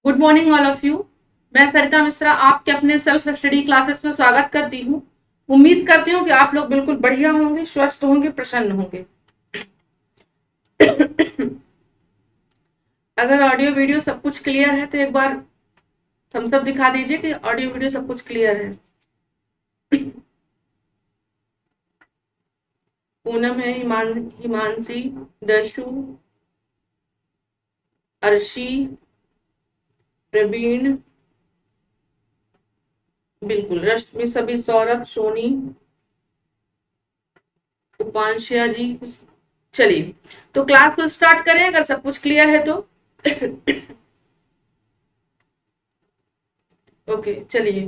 Good morning all of you. मैं सरिता मिश्रा आपके अपने सेल्फ स्टडी क्लासेस में स्वागत करती हूँ। उम्मीद करती हूँ कि आप लोग बिल्कुल बढ़िया होंगे, स्वस्थ होंगे, प्रसन्न होंगे। अगर ऑडियो वीडियो सब कुछ क्लियर है तो एक बार थम्स अप दिखा दीजिए कि ऑडियो वीडियो सब कुछ क्लियर है। पूनम है, हिमांशी, दर्शु, अर्शी, प्रवीण, बिल्कुल रश्मि, सभी, सौरभ, सोनी, उपांशया जी। चलिए तो क्लास को स्टार्ट करें अगर सब कुछ क्लियर है तो। ओके चलिए,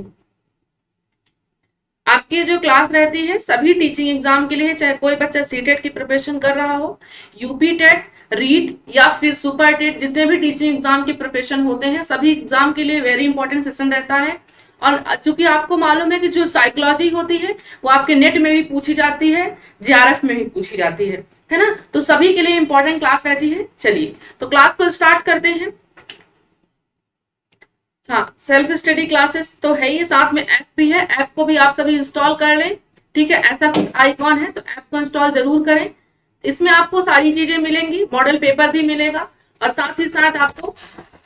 आपकी जो क्लास रहती है सभी टीचिंग एग्जाम के लिए, चाहे कोई बच्चा सीटेट की प्रिपरेशन कर रहा हो, यूपी टेट, रीट या फिर सुपर टेट, जितने भी टीचिंग एग्जाम की प्रिपरेशन होते हैं सभी एग्जाम के लिए वेरी इंपॉर्टेंट सेशन रहता है। और चूंकि आपको मालूम है कि जो साइकोलॉजी होती है वो आपके नेट में भी पूछी जाती है, जेआरएफ में भी पूछी जाती है ना, तो सभी के लिए इंपॉर्टेंट क्लास रहती है। चलिए तो क्लास को स्टार्ट करते हैं। हाँ, सेल्फ स्टडी क्लासेस तो है ही, साथ में ऐप भी है, ऐप को भी आप सभी इंस्टॉल कर लें। ठीक है, ऐसा कुछ आइकॉन है तो ऐप को इंस्टॉल जरूर करें। इसमें आपको सारी चीजें मिलेंगी, मॉडल पेपर भी मिलेगा और साथ ही साथ आपको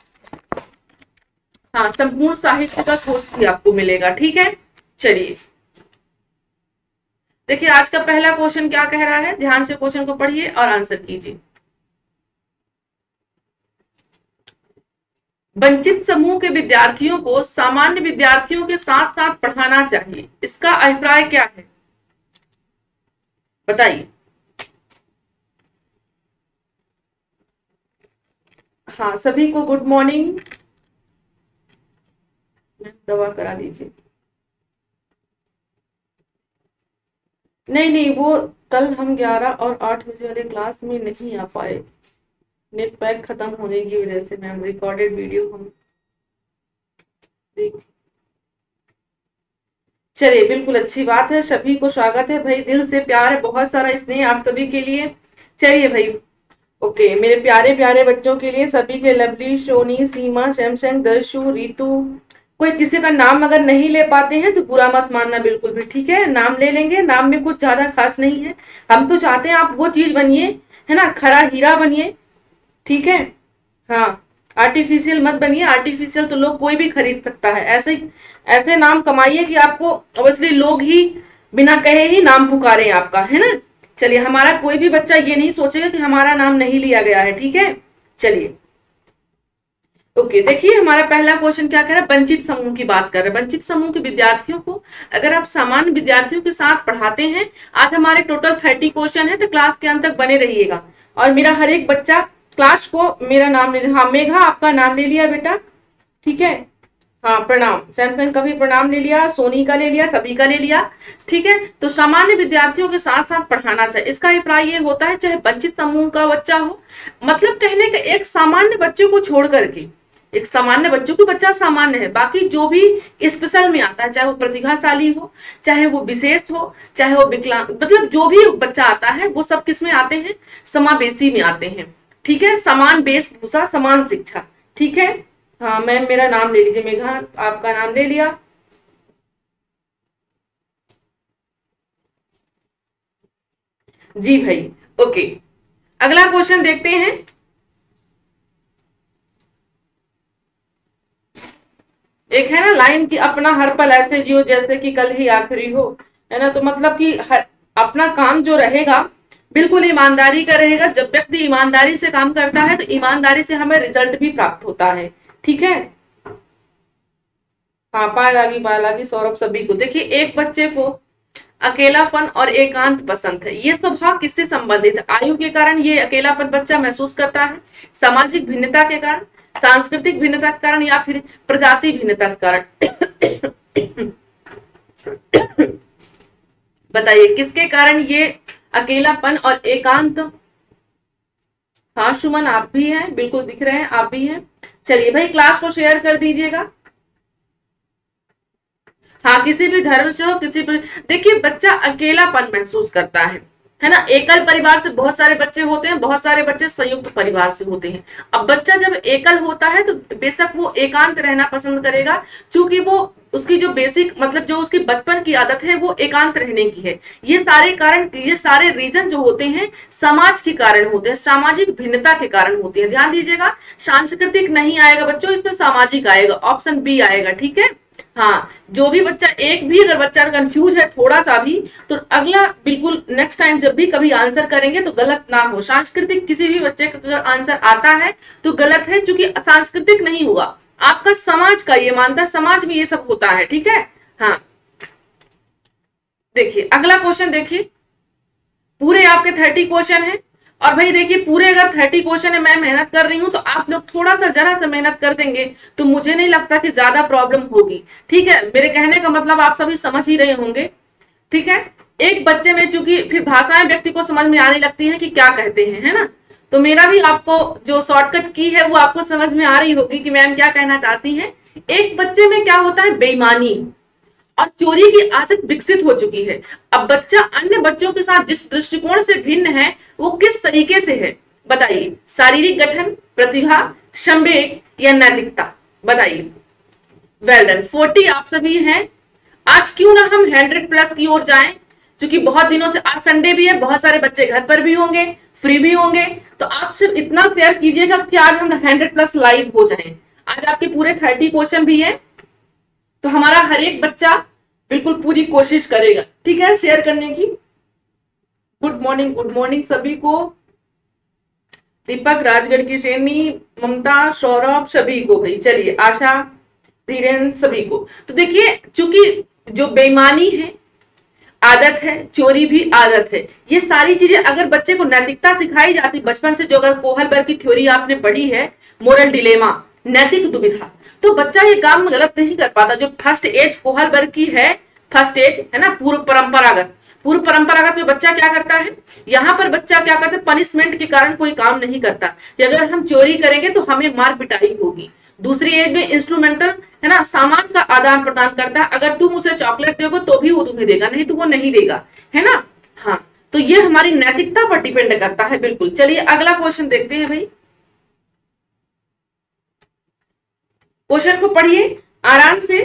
हाँ संपूर्ण साहित्य का कोर्स भी आपको मिलेगा। ठीक है, चलिए देखिए आज का पहला क्वेश्चन क्या कह रहा है, ध्यान से क्वेश्चन को पढ़िए और आंसर कीजिए। वंचित समूह के विद्यार्थियों को सामान्य विद्यार्थियों के साथ साथ पढ़ाना चाहिए, इसका अभिप्राय क्या है बताइए। हाँ सभी को गुड मॉर्निंग, दवा करा दीजिए। नहीं, वो कल हम 11 और 8 बजे वाले क्लास में नहीं आ पाए, नेट पैक खत्म होने की वजह से। मैम रिकॉर्डेड वीडियो हम चलिए, बिल्कुल अच्छी बात है, सभी को स्वागत है भाई, दिल से प्यार है, बहुत सारा स्नेह आप सभी के लिए। चलिए भाई, ओके मेरे प्यारे प्यारे बच्चों के लिए सभी के, लवली, सोनी, सीमा, सैमसंग, दर्शु, रीतू, कोई किसी का नाम अगर नहीं ले पाते हैं तो बुरा मत मानना बिल्कुल भी, ठीक है, नाम ले लेंगे, नाम में कुछ ज्यादा खास नहीं है। हम तो चाहते हैं आप वो चीज बनिए, है ना, खरा हीरा बनिए। ठीक है, हाँ आर्टिफिशियल मत बनिए, आर्टिफिशियल तो लोग कोई भी खरीद सकता है, ऐसे नाम कमाइए कि आपको ऑब्वियसली लोग ही बिना कहे ही नाम पुकारे आपका, है ना। चलिए, हमारा कोई भी बच्चा ये नहीं सोचेगा कि हमारा नाम नहीं लिया गया है, ठीक है। चलिए ओके, देखिए हमारा पहला क्वेश्चन क्या कह रहा है, वंचित समूह की बात कर रहे हैं। वंचित समूह के विद्यार्थियों को अगर आप सामान्य विद्यार्थियों के साथ पढ़ाते हैं, आज हमारे टोटल 30 क्वेश्चन है, तो क्लास के अंत तक बने रहिएगा। और मेरा हर एक बच्चा क्लास को मेरा नाम ले, हाँ मेघा आपका नाम ले लिया बेटा, ठीक है, हाँ प्रणाम, सैमसंग का भी प्रणाम ले लिया, सोनी का ले लिया, सभी का ले लिया। ठीक है, तो सामान्य विद्यार्थियों के साथ साथ पढ़ाना चाहिए, इसका अभिप्राय ये होता है चाहे वंचित समूह का बच्चा हो, मतलब कहने का एक सामान्य बच्चे को छोड़ करके, एक सामान्य बच्चों को, बच्चा सामान्य है, बाकी जो भी स्पेशल में आता है, चाहे वो प्रतिभाशाली हो, चाहे वो विशेष हो, चाहे वो विकलांग, मतलब जो भी बच्चा आता है वो सब किस में आते हैं, समावेशी में आते हैं। ठीक है, समान वेशभूषा, समान शिक्षा। ठीक है, हाँ मैम मेरा नाम ले लीजिए, मेघा आपका नाम ले लिया। जी भाई, ओके अगला क्वेश्चन देखते हैं। एक है ना लाइन की, अपना हर पल ऐसे जियो जैसे कि कल ही आखिरी हो, है ना, तो मतलब कि अपना काम जो रहेगा बिल्कुल ईमानदारी का रहेगा। जब व्यक्ति ईमानदारी से काम करता है तो ईमानदारी से हमें रिजल्ट भी प्राप्त होता है। ठीक है, हाँ पाए लागी सौरभ, सभी को। देखिए एक बच्चे को अकेलापन और एकांत पसंद है, ये स्वभाव किससे संबंधित है, आयु के कारण ये अकेलापन बच्चा महसूस करता है, सामाजिक भिन्नता के कारण, सांस्कृतिक भिन्नता के कारण, या फिर प्रजाति भिन्नता के कारण। बताइए किसके कारण ये अकेलापन और एकांत। हाँ सुमन आप भी हैं, बिल्कुल दिख रहे हैं, आप भी हैं। चलिए भाई क्लास को शेयर कर दीजिएगा। हाँ किसी भी धर्म से हो, किसी भी, देखिए बच्चा अकेलापन महसूस करता है, है ना। एकल परिवार से बहुत सारे बच्चे होते हैं, बहुत सारे बच्चे संयुक्त परिवार से होते हैं। अब बच्चा जब एकल होता है तो बेशक वो एकांत रहना पसंद करेगा, क्योंकि वो उसकी जो बेसिक मतलब जो उसकी बचपन की आदत है वो एकांत रहने की है। ये सारे कारण, ये सारे रीजन जो होते हैं समाज के कारण होते हैं, सामाजिक भिन्नता के कारण होते हैं। ध्यान दीजिएगा, सांस्कृतिक नहीं आएगा बच्चों, इसमें सामाजिक आएगा, ऑप्शन बी आएगा। ठीक है, हाँ, जो भी बच्चा, एक भी अगर बच्चा कंफ्यूज है थोड़ा सा भी, तो अगला बिल्कुल नेक्स्ट टाइम जब भी कभी आंसर करेंगे तो गलत ना हो। सांस्कृतिक किसी भी बच्चे का अगर आंसर आता है तो गलत है, क्योंकि सांस्कृतिक नहीं हुआ, आपका समाज का ये मानता है, समाज में ये सब होता है। ठीक है, हाँ, देखिए अगला क्वेश्चन देखिए, पूरे आपके 30 क्वेश्चन है। और भाई देखिए, पूरे अगर 30 क्वेश्चन है, मैं मेहनत कर रही हूं, तो आप लोग थोड़ा सा जरा सा मेहनत कर देंगे तो मुझे नहीं लगता कि ज्यादा प्रॉब्लम होगी। ठीक है, मेरे कहने का मतलब आप सभी समझ ही रहे होंगे। ठीक है, एक बच्चे में चूंकि फिर भाषाएं व्यक्ति को समझ में आने लगती है कि क्या कहते हैं, है ना। तो मेरा भी आपको जो शॉर्टकट की है वो आपको समझ में आ रही होगी कि मैम क्या कहना चाहती हैं। एक बच्चे में क्या होता है, बेईमानी और चोरी की आदत विकसित हो चुकी है। अब बच्चा अन्य बच्चों के साथ जिस दृष्टिकोण से भिन्न है वो किस तरीके से है, बताइए। शारीरिक गठन, प्रतिभा, संवेग या नैतिकता, बताइए। वेल डन, 40 आप सभी हैं। आज क्यों ना हम 100+ की ओर जाएं, क्योंकि बहुत दिनों से, आज संडे भी है, बहुत सारे बच्चे घर पर भी होंगे, फ्री भी होंगे, तो आप सिर्फ इतना शेयर कीजिएगा कि आज हम 100+ लाइव हो जाएं। आज आपके पूरे 30 क्वेश्चन भी है, तो हमारा हर एक बच्चा बिल्कुल पूरी कोशिश करेगा, ठीक है, शेयर करने की। गुड मॉर्निंग सभी को। दीपक, राजगढ़ की श्रेणी, ममता, सौरभ, सभी को भाई। चलिए, आशा, धीरेन्द्र, सभी को। तो देखिए, चूंकि जो बेईमानी है आदत है, चोरी भी आदत है, ये सारी चीजें अगर बच्चे को नैतिकता सिखाई जाती बचपन से, जो अगर कोहलबर्ग की थ्योरी आपने पढ़ी है, मोरल डिलेमा, नैतिक दुविधा, तो बच्चा ये काम गलत नहीं कर पाता। जो फर्स्ट एज कोहलबर्ग की है, फर्स्ट एज है ना, पूर्व परंपरागत में बच्चा क्या करता है, यहाँ पर बच्चा क्या करता है, पनिशमेंट के कारण कोई काम नहीं करता कि अगर हम चोरी करेंगे तो हमें मार पिटाई होगी। दूसरी एज में इंस्ट्रूमेंटल, है ना, सामान का आदान प्रदान करता है, अगर तुम उसे चॉकलेट दोगे तो भी वो तुम्हें देगा, नहीं तो वो नहीं देगा, है ना। हाँ, तो ये हमारी नैतिकता पर डिपेंड करता है, बिल्कुल। चलिए अगला क्वेश्चन देखते हैं भाई। क्वेश्चन को पढ़िए आराम से।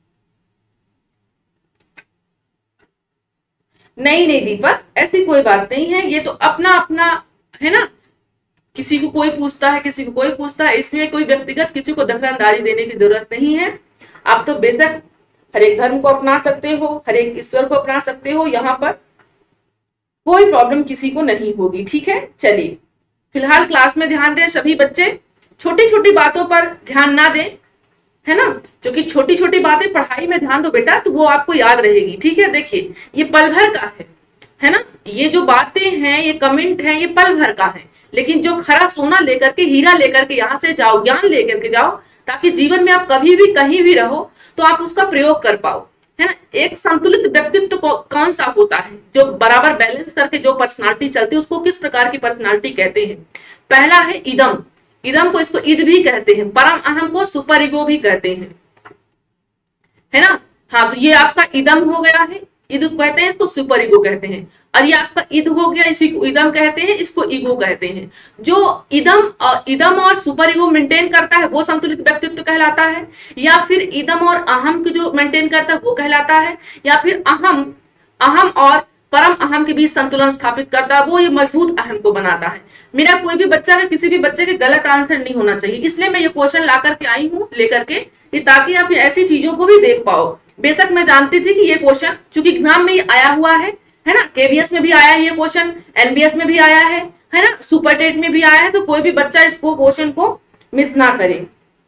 नहीं दीपक, ऐसी कोई बात नहीं है, ये तो अपना अपना है ना, किसी को कोई पूछता है, किसी को कोई पूछता है, इसमें कोई व्यक्तिगत किसी को दखलंदाजी देने की जरूरत नहीं है। आप तो बेशक हर एक धर्म को अपना सकते हो, हर एक ईश्वर को अपना सकते हो, यहाँ पर कोई प्रॉब्लम किसी को नहीं होगी। ठीक है, चलिए फिलहाल क्लास में ध्यान दें सभी बच्चे, छोटी छोटी बातों पर ध्यान ना दें, है ना, क्योंकि छोटी छोटी बातें पढ़ाई में ध्यान दो बेटा तो वो आपको याद रहेगी। ठीक है, देखिए ये पल भर का है ना, ये जो बातें हैं, ये कमेंट हैं, ये पल भर का है, लेकिन जो खरा सोना लेकर के, हीरा लेकर के यहाँ से जाओ, ज्ञान लेकर के जाओ, ताकि जीवन में आप कभी भी कहीं भी रहो तो आप उसका प्रयोग कर पाओ, है ना। एक संतुलित व्यक्तित्व कौन सा होता है, जो बराबर बैलेंस करके जो पर्सनालिटी चलती है, उसको किस प्रकार की पर्सनालिटी कहते हैं। पहला है इदम, इदम को, इसको ईद भी कहते हैं, परम अहम को सुपर ईगो भी कहते हैं, है ना। हाँ, तो ये आपका इदम हो गया है, ईद कहते हैं, इसको सुपर ईगो कहते हैं। और ये आपका ईद हो गया, इसी को इदम कहते हैं, इसको ईगो कहते हैं। जो इदम और सुपर ईगो मेंटेन करता है वो संतुलित व्यक्तित्व कहलाता है, या फिर इदम और अहम की जो मेंटेन करता है वो कहलाता है, या फिर अहम और परम अहम के बीच संतुलन स्थापित करता है, वो ये मजबूत अहम को बनाता है। मेरा कोई भी बच्चा का, किसी भी बच्चे के गलत आंसर नहीं होना चाहिए, इसलिए मैं ये क्वेश्चन ला करके आई हूँ लेकर के, ताकि आप ऐसी चीजों को भी देख पाओ। बेशक मैं जानती थी कि ये क्वेश्चन चूंकि एग्जाम में आया हुआ है ना, केबीएस में भी आया है ये क्वेश्चन, एनबीएस में भी आया है ना, सुपर टेट में भी आया है, तो कोई भी बच्चा इसको क्वेश्चन को मिस ना करे।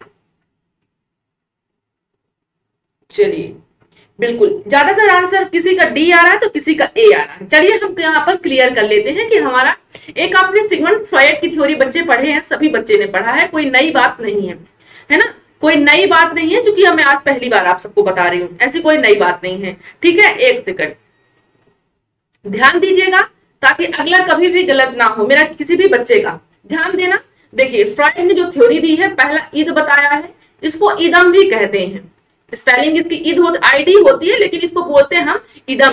चलिए, बिल्कुल ज्यादातर आंसर किसी का डी आ रहा है तो किसी का ए आ रहा है। चलिए हम यहाँ पर क्लियर कर लेते हैं कि हमारा, एक आपने सिगमंड फ्रॉइड की थ्योरी बच्चे पढ़े हैं, सभी बच्चे ने पढ़ा है, कोई नई बात नहीं है ना, कोई नई बात नहीं है, क्योंकि मैं आज पहली बार आप सबको बता रही हूँ, ऐसी कोई नई बात नहीं है। ठीक है, एक सेकंड ध्यान दीजिएगा ताकि अगला कभी भी गलत ना हो, मेरा किसी भी बच्चे का ध्यान देना। देखिए फ्रॉइड ने जो थ्योरी दी है, पहला ईद बताया है, इसको इदम भी कहते हैं, स्पेलिंग इसकी ईद आईडी होती है, लेकिन इसको बोलते हैं हम इदम है।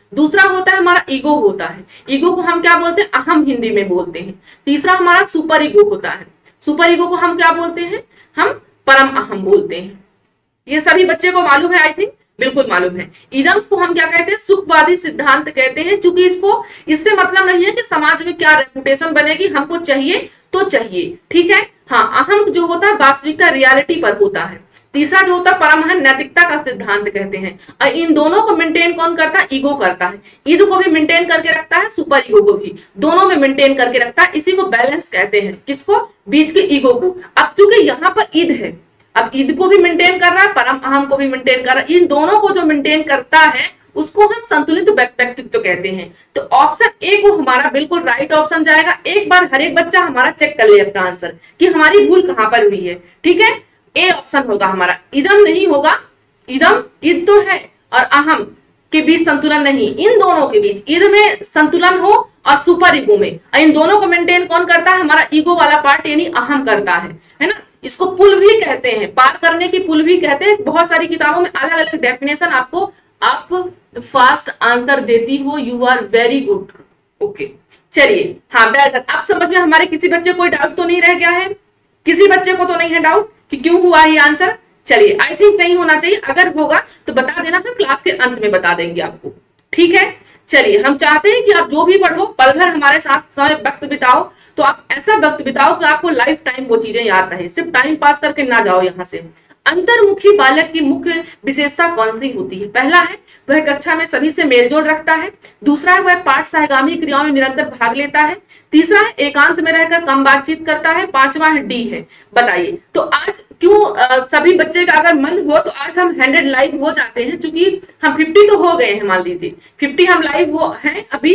दूसरा होता है हमारा ईगो होता है, ईगो को हम क्या बोलते हैं, अहम हिंदी में बोलते हैं। तीसरा हमारा सुपर ईगो होता है, सुपर ईगो को हम क्या बोलते हैं, हम परम अहम बोलते हैं। ये सभी बच्चे को मालूम है, आई थिंक बिल्कुल मालूम है। इदम को हम क्या कहते हैं, सुखवादी सिद्धांत कहते हैं, क्योंकि इससे मतलब नहीं है कि समाज में क्या रेपुटेशन बनेगी, हमको चाहिए तो चाहिए, ठीक है। हाँ, अहम जो होता है वास्तविकता रियलिटी पर होता है। तीसरा जो होता है परमहन नैतिकता का सिद्धांत कहते हैं। और इन दोनों को मेंटेन कौन करता है, ईगो करता है। ईद को भी मेंटेन करके रखता है, सुपर ईगो को भी, दोनों में मेंटेन करके रखता है। इसी को बैलेंस कहते हैं, किसको, बीच के ईगो को। अब चूंकि यहाँ पर ईद है, अब ईद को भी मेंटेन कर रहा है, परम अहम को भी मेंटेन कर रहा है। इन दोनों को जो मेंटेन करता है उसको हम संतुलित व्यक्तित्व कहते हैं। तो ऑप्शन ए को हमारा बिल्कुल राइट ऑप्शन जाएगा। एक बार हर एक बच्चा हमारा चेक कर ले अपना आंसर कि हमारी भूल कहां पर हुई है, ठीक है। ए ऑप्शन होगा हमारा, इदम नहीं होगा। इदम, ईद तो है और अहम के बीच संतुलन नहीं, इन दोनों के बीच ईद में संतुलन हो और सुपर ईगो में, इन दोनों को मेंटेन कौन करता है, हमारा ईगो वाला पार्ट यानी अहम करता है ना। इसको पुल भी कहते हैं, पार करने की पुल भी कहते हैं। बहुत सारी किताबों में अलग अलग डेफिनेशन आपको, आप फास्ट आंसर देती हो, you are very good, okay. चलिए, हाँ बेहतर, आप समझ में हमारे किसी बच्चे कोई डाउट तो नहीं रह गया है, किसी बच्चे को तो नहीं है डाउट कि क्यों हुआ ये आंसर। चलिए, आई थिंक नहीं होना चाहिए, अगर होगा तो बता देना, फिर क्लास के अंत में बता देंगे आपको, ठीक है। चलिए, हम चाहते हैं कि आप जो भी पढ़ो पल भर हमारे साथ समय वक्त बिताओ, तो आप ऐसा वक्त बिताओ कि आपको लाइफ टाइम वो चीजें याद रहे, सिर्फ टाइम पास करके ना जाओ यहाँ से। अंतर्मुखी बालक की मुख्य विशेषता कौन सी होती है? पहला है वह कक्षा में सभी से मेलजोल रखता है। दूसरा है वह पाठ सहगामी क्रियाओं में निरंतर भाग लेता है। तीसरा है एकांत में रहकर कम बातचीत करता है। पांचवा है डी है। बताइए, तो आज क्यों सभी बच्चे का अगर मन हो तो आज हम 100 लाइव हो जाते हैं, क्योंकि हम 50 तो हो गए हैं, मान लीजिए 50 हम लाइव हो हैं अभी,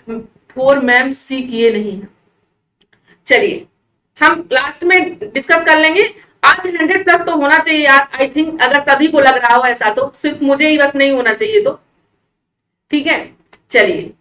4 मैम सी किए नहीं है। चलिए, हम लास्ट में डिस्कस कर लेंगे। आज 100 प्लस तो होना चाहिए यार, आई थिंक, अगर सभी को लग रहा हो ऐसा, तो सिर्फ मुझे ही बस नहीं होना चाहिए, तो ठीक है। चलिए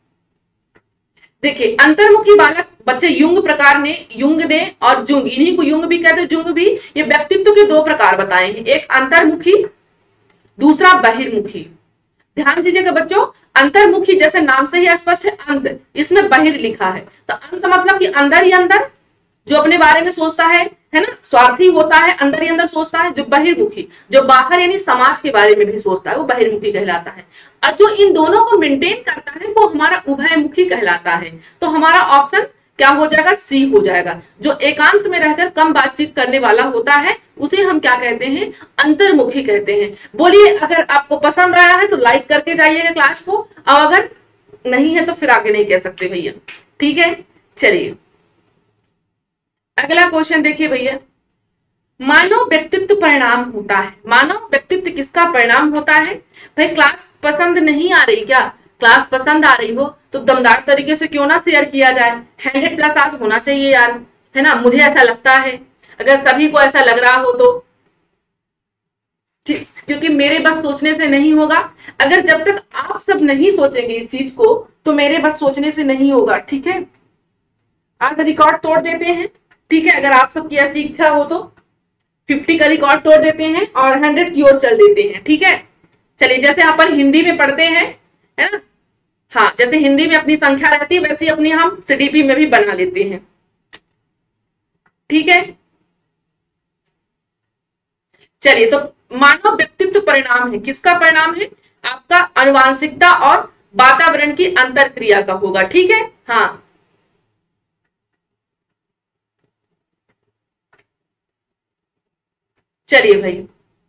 देखिए, अंतर्मुखी बालक बच्चे युंग प्रकार ने, युंग ने और जुंग, इन्हीं को युंग भी कहते हैं, जुंग भी, ये व्यक्तित्व के 2 प्रकार बताए हैं, एक अंतर्मुखी, दूसरा बहिर्मुखी। ध्यान दीजिएगा बच्चों, अंतर्मुखी जैसे नाम से ही स्पष्ट है, अंत, इसमें बहिर लिखा है, तो अंत मतलब कि अंदर ही अंदर जो अपने बारे में सोचता है ना, स्वार्थी होता है, अंदर ही अंदर सोचता है। जो बहिर्मुखी, जो बाहर यानी समाज के बारे में भी सोचता है, वो बहिर्मुखी कहलाता है। और जो इन दोनों को मेंटेन करता है वो हमारा उभयमुखी कहलाता है। तो हमारा ऑप्शन क्या हो जाएगा, सी हो जाएगा। जो एकांत में रहकर कम बातचीत करने वाला होता है उसे हम क्या कहते हैं, अंतर्मुखी कहते हैं। बोलिए, अगर आपको पसंद आया है तो लाइक करके जाइएगा क्लास को, और अगर नहीं है तो फिर आगे नहीं कह सकते भैया, ठीक है। चलिए, अगला क्वेश्चन देखिए भैया, मानव व्यक्तित्व परिणाम होता है। मानव व्यक्तित्व किसका परिणाम होता है? भाई, क्लास पसंद नहीं आ रही क्या? क्लास पसंद आ रही हो तो दमदार तरीके से क्यों ना शेयर किया जाए। 100 प्लस आज होना चाहिए यार, है ना, मुझे ऐसा लगता है। अगर सभी को ऐसा लग रहा हो तो, क्योंकि मेरे बस सोचने से नहीं होगा। अगर जब तक आप सब नहीं सोचेंगे इस चीज को तो मेरे बस सोचने से नहीं होगा, ठीक है। आज रिकॉर्ड तोड़ देते हैं, ठीक है, अगर आप सबकी ऐसी इच्छा हो तो 50 का रिकॉर्ड तोड़ देते हैं और 100 की ओर चल देते हैं, ठीक है। चलिए, जैसे अपन हिंदी में पढ़ते हैं, है ना, हाँ, जैसे हिंदी में अपनी संख्या रहती है वैसे अपनी हम सीडीपी में भी बना लेते हैं, ठीक है। चलिए, तो मानव व्यक्तित्व परिणाम है, किसका परिणाम है? आपका आनुवांशिकता और वातावरण की अंतरक्रिया का होगा, ठीक है। हाँ, चलिए भाई,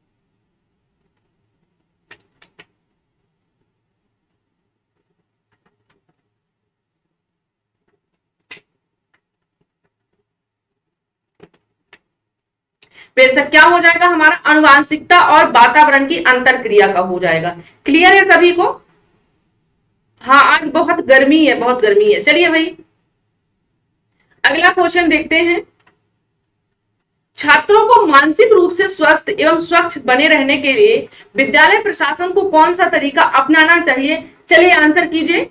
बेशक क्या हो जाएगा हमारा, आनुवांशिकता और वातावरण की अंतरक्रिया का हो जाएगा। क्लियर है सभी को? हाँ, आज बहुत गर्मी है, बहुत गर्मी है। चलिए भाई, अगला क्वेश्चन देखते हैं। छात्रों को मानसिक रूप से स्वस्थ एवं स्वच्छ बने रहने के लिए विद्यालय प्रशासन को कौन सा तरीका अपनाना चाहिए? चलिए आंसर कीजिए।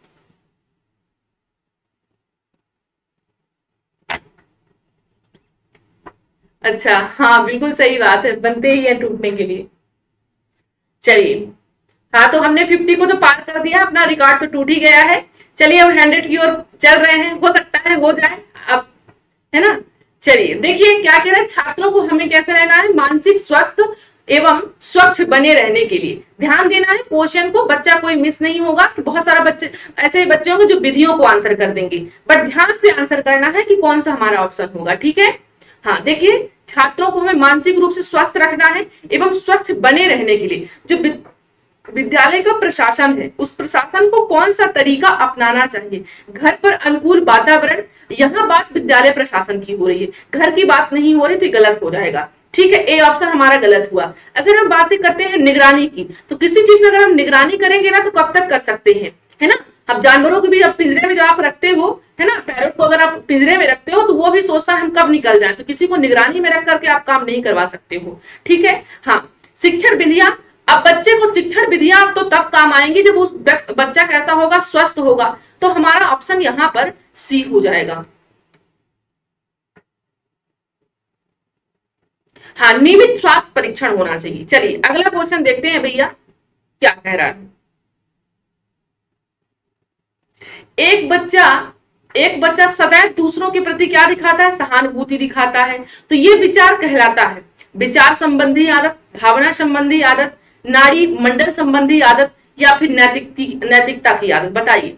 अच्छा, हाँ बिल्कुल सही बात है, बनते ही है टूटने के लिए। चलिए, हाँ, तो हमने 50 को तो पार कर दिया, अपना रिकॉर्ड तो टूट ही गया है। चलिए अब 100 की ओर चल रहे हैं, हो सकता है हो जाए अब, है ना। चलिए देखिए क्या कह रहे हैं, छात्रों को हमें कैसे रहना है, मानसिक स्वस्थ एवं स्वच्छ बने रहने के लिए ध्यान देना है। क्वेश्चन को बच्चा कोई मिस नहीं होगा, कि बहुत सारा बच्चे ऐसे बच्चे होंगे जो विधियों को आंसर कर देंगे, बट ध्यान से आंसर करना है कि कौन सा हमारा ऑप्शन होगा, ठीक है। हाँ देखिए, छात्रों को हमें मानसिक रूप से स्वस्थ रखना है एवं स्वच्छ बने रहने के लिए जो विद्यालय का प्रशासन है, उस प्रशासन को कौन सा तरीका अपनाना चाहिए। घर पर अनुकूल वातावरण, यहाँ बात विद्यालय प्रशासन की हो रही है, घर की बात नहीं हो रही, तो गलत हो जाएगा, ठीक है। ए ऑप्शन हमारा गलत हुआ। अगर हम बातें करते हैं निगरानी की, तो किसी चीज में अगर हम निगरानी करेंगे ना, तो कब तक कर सकते हैं, है ना। अब जानवरों को भी अब पिंजरे में जो आप रखते हो, है ना, पैरोट को अगर आप पिंजरे में रखते हो तो वो भी सोचता है हम कब निकल जाए, तो किसी को निगरानी में रख करके आप काम नहीं करवा सकते हो, ठीक है। हाँ, शिक्षण विधियां, अब बच्चे को शिक्षण विधियां तो तब काम आएंगी जब उस बच्चा कैसा होगा, स्वस्थ होगा, तो हमारा ऑप्शन यहाँ पर सी हो जाएगा। हाँ, नियमित स्वास्थ्य परीक्षण होना चाहिए। चलिए अगला क्वेश्चन देखते हैं भैया क्या कह रहा है। एक बच्चा सदैव दूसरों के प्रति क्या दिखाता है, सहानुभूति दिखाता है, तो ये विचार कहलाता है विचार संबंधी आदत, भावना संबंधी आदत, नाड़ी मंडल संबंधी आदत, या फिर नैतिकता की आदत, बताइए।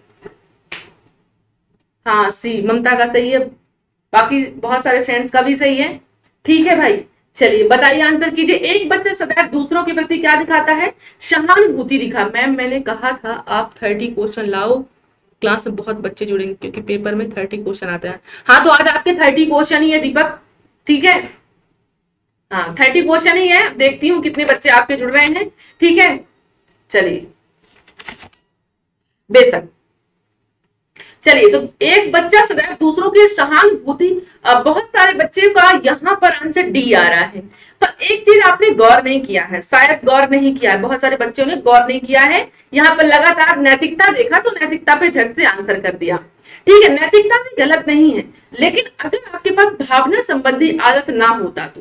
हाँ, सी ममता का सही है, बाकी बहुत सारे फ्रेंड्स का भी सही है, ठीक है भाई। चलिए बताइए, आंसर कीजिए। एक बच्चा सदैव दूसरों के प्रति क्या दिखाता है, सहानुभूति दिखा। मैम मैंने कहा था आप 30 क्वेश्चन लाओ, क्लास में बहुत बच्चे जुड़ेंगे क्योंकि पेपर में 30 क्वेश्चन आते हैं। हाँ, तो आज आपके 30 क्वेश्चन ही है दीपक, ठीक है। हाँ 30 क्वेश्चन ही है, देखती हूँ कितने बच्चे आपके जुड़ रहे हैं, ठीक है। चलिए बेशक, चलिए तो एक बच्चा सदैव दूसरों की सहानुभूति, बहुत सारे बच्चे का यहाँ पर आंसर डी आ रहा है, पर एक चीज आपने गौर नहीं किया है, शायद गौर नहीं किया है, बहुत सारे बच्चों ने गौर नहीं किया है। यहाँ पर लगातार नैतिकता देखा तो नैतिकता पे झट से आंसर कर दिया, ठीक है। नैतिकता भी गलत नहीं है, लेकिन अगर आपके पास भावना संबंधी आदत ना होता, तो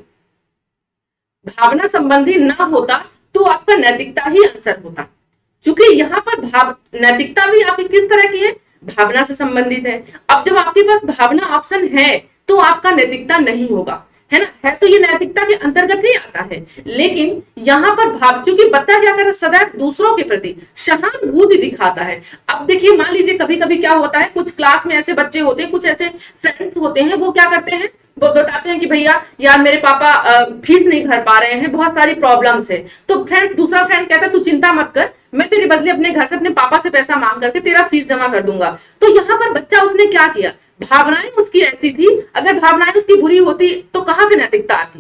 भावना संबंधी ना होता तो आपका नैतिकता ही आंसर होता, क्योंकि यहाँ पर नैतिकता भी आपकी किस तरह की है, भावना से संबंधित है। अब जब आपके पास भावना ऑप्शन है तो आपका नैतिकता नहीं होगा, है ना, है तो ये नैतिकता के अंतर्गत ही आता है, लेकिन यहाँ पर क्योंकि बच्चा क्या कर रहा है, सदैव दूसरों के प्रति सहानुभूति दिखाता है। अब देखिए, मान लीजिए कभी कभी क्या होता है, कुछ क्लास में ऐसे बच्चे होते हैं, कुछ ऐसे फ्रेंड्स होते हैं, वो क्या करते हैं, वो बताते हैं कि भैया यार मेरे पापा फीस नहीं भर पा रहे हैं, बहुत सारी प्रॉब्लम्स है। तो दूसरा फ्रेंड कहता है तू चिंता मत कर, मैं तेरे बदले अपने घर से अपने पापा से पैसा मांग करके तेरा फीस जमा कर दूंगा। तो यहाँ पर बच्चा उसने क्या किया, भावनाएं उसकी ऐसी थी, अगर भावनाएं उसकी बुरी होती तो कहां से नैतिकता आती,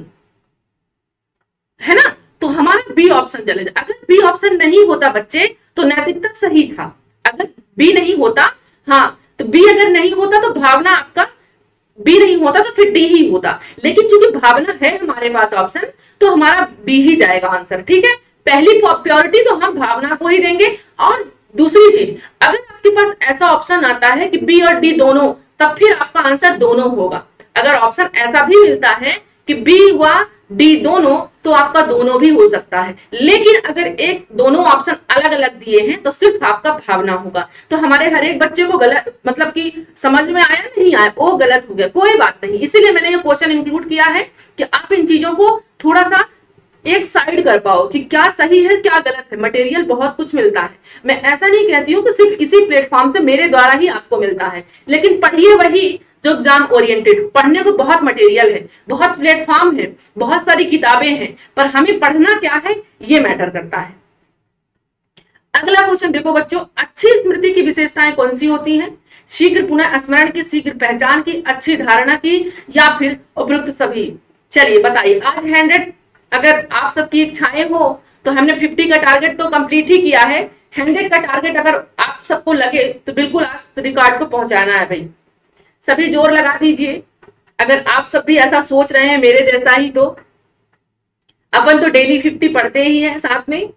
है ना। तो हमारा बी ऑप्शन चले जाए। अगर बी ऑप्शन नहीं होता बच्चे तो नैतिकता सही था, अगर बी नहीं होता, हाँ तो बी अगर नहीं होता तो भावना आपका बी नहीं होता तो फिर डी ही होता, लेकिन चूंकि भावना है हमारे पास ऑप्शन, तो हमारा बी ही जाएगा आंसर, ठीक है। पहली प्योरिटी तो हम भावना को ही देंगे। और दूसरी चीज, अगर आपके पास ऐसा ऑप्शन आता है कि बी और डी दोनों, तब फिर आपका आंसर दोनों होगा। अगर ऑप्शन ऐसा भी मिलता है कि बी व डी दोनों, तो आपका दोनों भी हो सकता है, लेकिन अगर एक दोनों ऑप्शन अलग अलग दिए हैं तो सिर्फ आपका भावना होगा। तो हमारे हर एक बच्चे को गलत, मतलब कि समझ में आया नहीं आया, वो गलत हो गया, कोई बात नहीं। इसीलिए मैंने ये क्वेश्चन इंक्लूड किया है कि आप इन चीजों को थोड़ा सा एक साइड कर पाओ कि क्या सही है क्या गलत है। मटेरियल बहुत कुछ मिलता है, मैं ऐसा नहीं कहती हूँ कि सिर्फ इसी प्लेटफॉर्म से मेरे द्वारा ही आपको मिलता है, लेकिन पढ़िए वही जो एग्जाम ओरिएंटेड। पढ़ने को बहुत मटेरियल है, बहुत प्लेटफॉर्म है, बहुत सारी किताबें हैं, पर हमें पढ़ना क्या है ये मैटर करता है। अगला क्वेश्चन देखो बच्चों, अच्छी स्मृति की विशेषताएं कौन सी होती हैं? शीघ्र पुनः स्मरण की, शीघ्र पहचान की, अच्छी धारणा की, या फिर उपयुक्त सभी। चलिए बताइए, आज 100 अगर आप सबकी इच्छाएं हो तो हमने 50 का टारगेट तो कंप्लीट ही किया है, 100 का टारगेट अगर आप सबको लगे तो बिल्कुल आज रिकॉर्ड को पहुंचाना है भाई। सभी जोर लगा दीजिए, अगर आप सब भी ऐसा सोच रहे हैं मेरे जैसा ही, तो अपन तो डेली 50 पढ़ते ही हैं साथ में।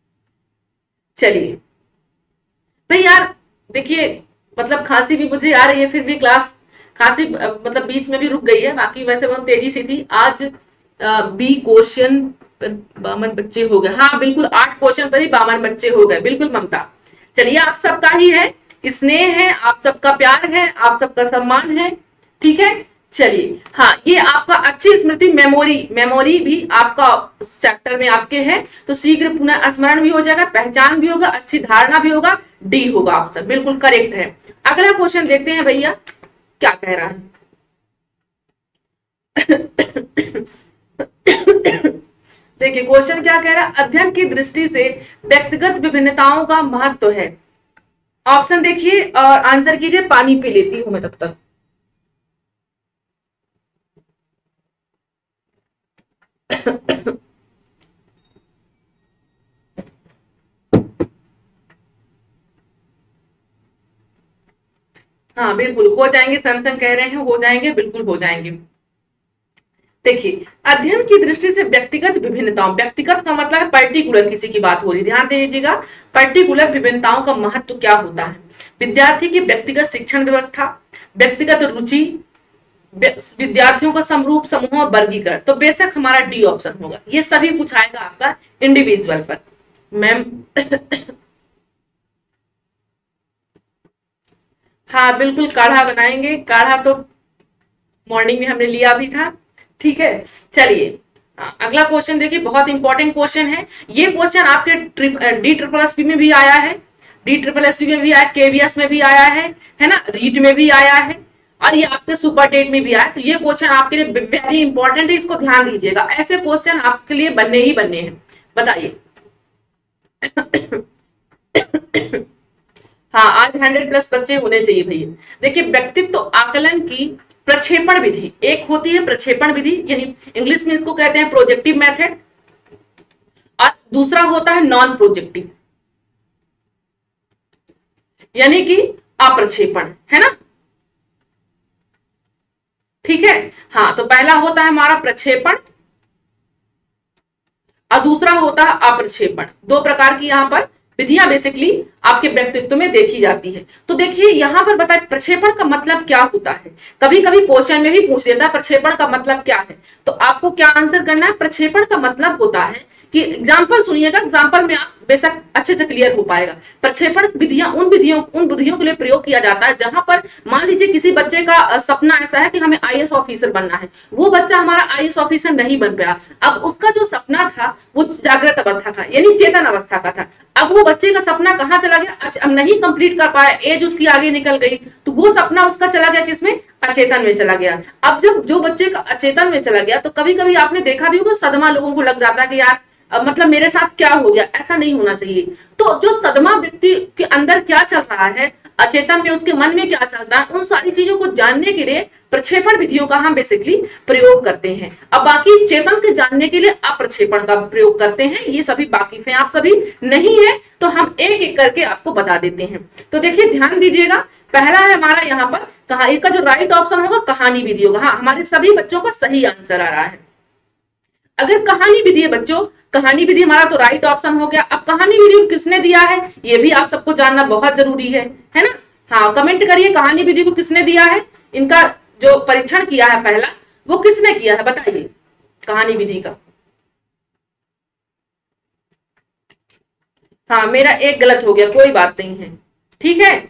चलिए भाई यार देखिए, मतलब खांसी भी मुझे आ रही है, फिर भी क्लास खांसी मतलब बीच में भी रुक गई है, बाकी वैसे बहुत तेजी से थी। आज बी क्वेश्चन 52 बच्चे हो गए। हाँ बिल्कुल, 8 क्वेश्चन पर ही 52 बच्चे हो गए, बिल्कुल ममता। चलिए आप सबका ही है, स्नेह है, आप सबका प्यार है, आप सबका सम्मान है, ठीक है। चलिए हाँ, ये आपका अच्छी स्मृति मेमोरी भी आपका चैप्टर में आपके है, तो शीघ्र पुनः स्मरण भी हो जाएगा, पहचान भी होगा, अच्छी धारणा भी होगा, डी होगा ऑप्शन, बिल्कुल करेक्ट है। अगला क्वेश्चन देखते हैं भैया क्या कह रहा है। देखिए क्वेश्चन क्या कह रहा है, अध्ययन की दृष्टि से व्यक्तिगत विभिन्नताओं का महत्व है। ऑप्शन देखिए और आंसर कीजिए। पानी पी लेती हूं मैं तब तक। हाँ बिल्कुल हो जाएंगे, सैमसंग कह रहे हैं हो जाएंगे, बिल्कुल हो जाएंगे। देखिए अध्ययन की दृष्टि से व्यक्तिगत विभिन्नताओं, व्यक्तिगत का मतलब है पर्टिकुलर, किसी की बात हो रही, ध्यान दीजिएगा। पर्टिकुलर विभिन्नताओं का महत्व क्या होता है, विद्यार्थी की व्यक्तिगत शिक्षण व्यवस्था, व्यक्तिगत रुचि, विद्यार्थियों का समरूप समूह वर्गीकरण, तो बेशक हमारा डी ऑप्शन होगा। ये सभी कुछ आएगा आपका इंडिविजुअल पर। मैम हाँ बिल्कुल काढ़ा बनाएंगे, काढ़ा तो मॉर्निंग में हमने लिया भी था, ठीक है। चलिए अगला क्वेश्चन देखिए, बहुत इंपॉर्टेंट क्वेश्चन है ये। क्वेश्चन आपके DSSS में भी आया है, DSSS में भी आया, KVS में भी आया है ना, रीट में भी आया है, और ये आपके सुपर टेट में भी आया। तो ये क्वेश्चन आपके लिए वेरी इंपॉर्टेंट है, इसको ध्यान दीजिएगा। ऐसे क्वेश्चन आपके लिए बनने ही बनने हैं, बताइए। हाँ आज 100+ बच्चे होने चाहिए भैया। देखिए व्यक्तित्व आकलन की प्रक्षेपण विधि, एक होती है प्रक्षेपण विधि, यानी इंग्लिश में इसको कहते हैं प्रोजेक्टिव मेथड, और दूसरा होता है नॉन प्रोजेक्टिव, यानी कि अप्रक्षेपण, है ना, ठीक है। हाँ तो पहला होता है हमारा प्रक्षेपण और दूसरा होता है अप्रक्षेपण। दो प्रकार की यहाँ पर विधियां बेसिकली आपके व्यक्तित्व में देखी जाती है। तो देखिए यहाँ पर बताए प्रक्षेपण का मतलब क्या होता है, कभी कभी क्वेश्चन में भी पूछ देता है प्रक्षेपण का मतलब क्या है, तो आपको क्या आंसर करना है। प्रक्षेपण का मतलब होता है कि एग्जाम्पल सुनिएगा, एग्जाम्पल में आप बेशक अच्छे से क्लियर हो पाएगा। प्रक्षेपण विधियां उन विधियों के लिए प्रयोग किया जाता है जहां पर मान लीजिए किसी बच्चे का सपना ऐसा है कि हमें IAS ऑफिसर बनना है, वो बच्चा हमारा IAS ऑफिसर नहीं बन पाया। अब उसका जो सपना था वो जागृत अवस्था का यानी चेतन अवस्था का था। अब वो बच्चे का सपना कहाँ चला गया, अब नहीं कंप्लीट कर पाया, एज उसकी आगे निकल गई, तो वो सपना उसका चला गया किसमें, अचेतन में चला गया। अब जब जो बच्चे का अचेतन में चला गया तो कभी कभी आपने देखा भी होगा सदमा लोगों को लग जाता है कि यार मतलब मेरे साथ क्या हो गया, ऐसा नहीं होना चाहिए। तो जो सदमा व्यक्ति के अंदर क्या चल रहा है, अचेतन में उसके मन में क्या चलता है, उन सारी चीजों को जानने के लिए प्रक्षेपण विधियों का हम बेसिकली प्रयोग करते हैं। अब बाकी चेतन के जानने के लिए अप्रक्षेपण का प्रयोग करते हैं, ये सभी वाकिफ हैं आप सभी, नहीं है तो हम एक एक करके आपको बता देते हैं। तो देखिए ध्यान दीजिएगा, पहला है हमारा यहाँ पर कहानी का जो राइट ऑप्शन होगा कहानी विधि होगा। हाँ हमारे सभी बच्चों का सही आंसर आ रहा है। अगर कहानी विधि है बच्चों, कहानी विधि हमारा तो राइट ऑप्शन हो गया। अब कहानी विधि को किसने दिया है ये भी आप सबको जानना बहुत जरूरी है ना। हाँ कमेंट करिए कहानी विधि को किसने दिया है, इनका जो परीक्षण किया है पहला वो किसने किया है बताइए कहानी विधि का। हाँ मेरा एक गलत हो गया, कोई बात नहीं है, ठीक है।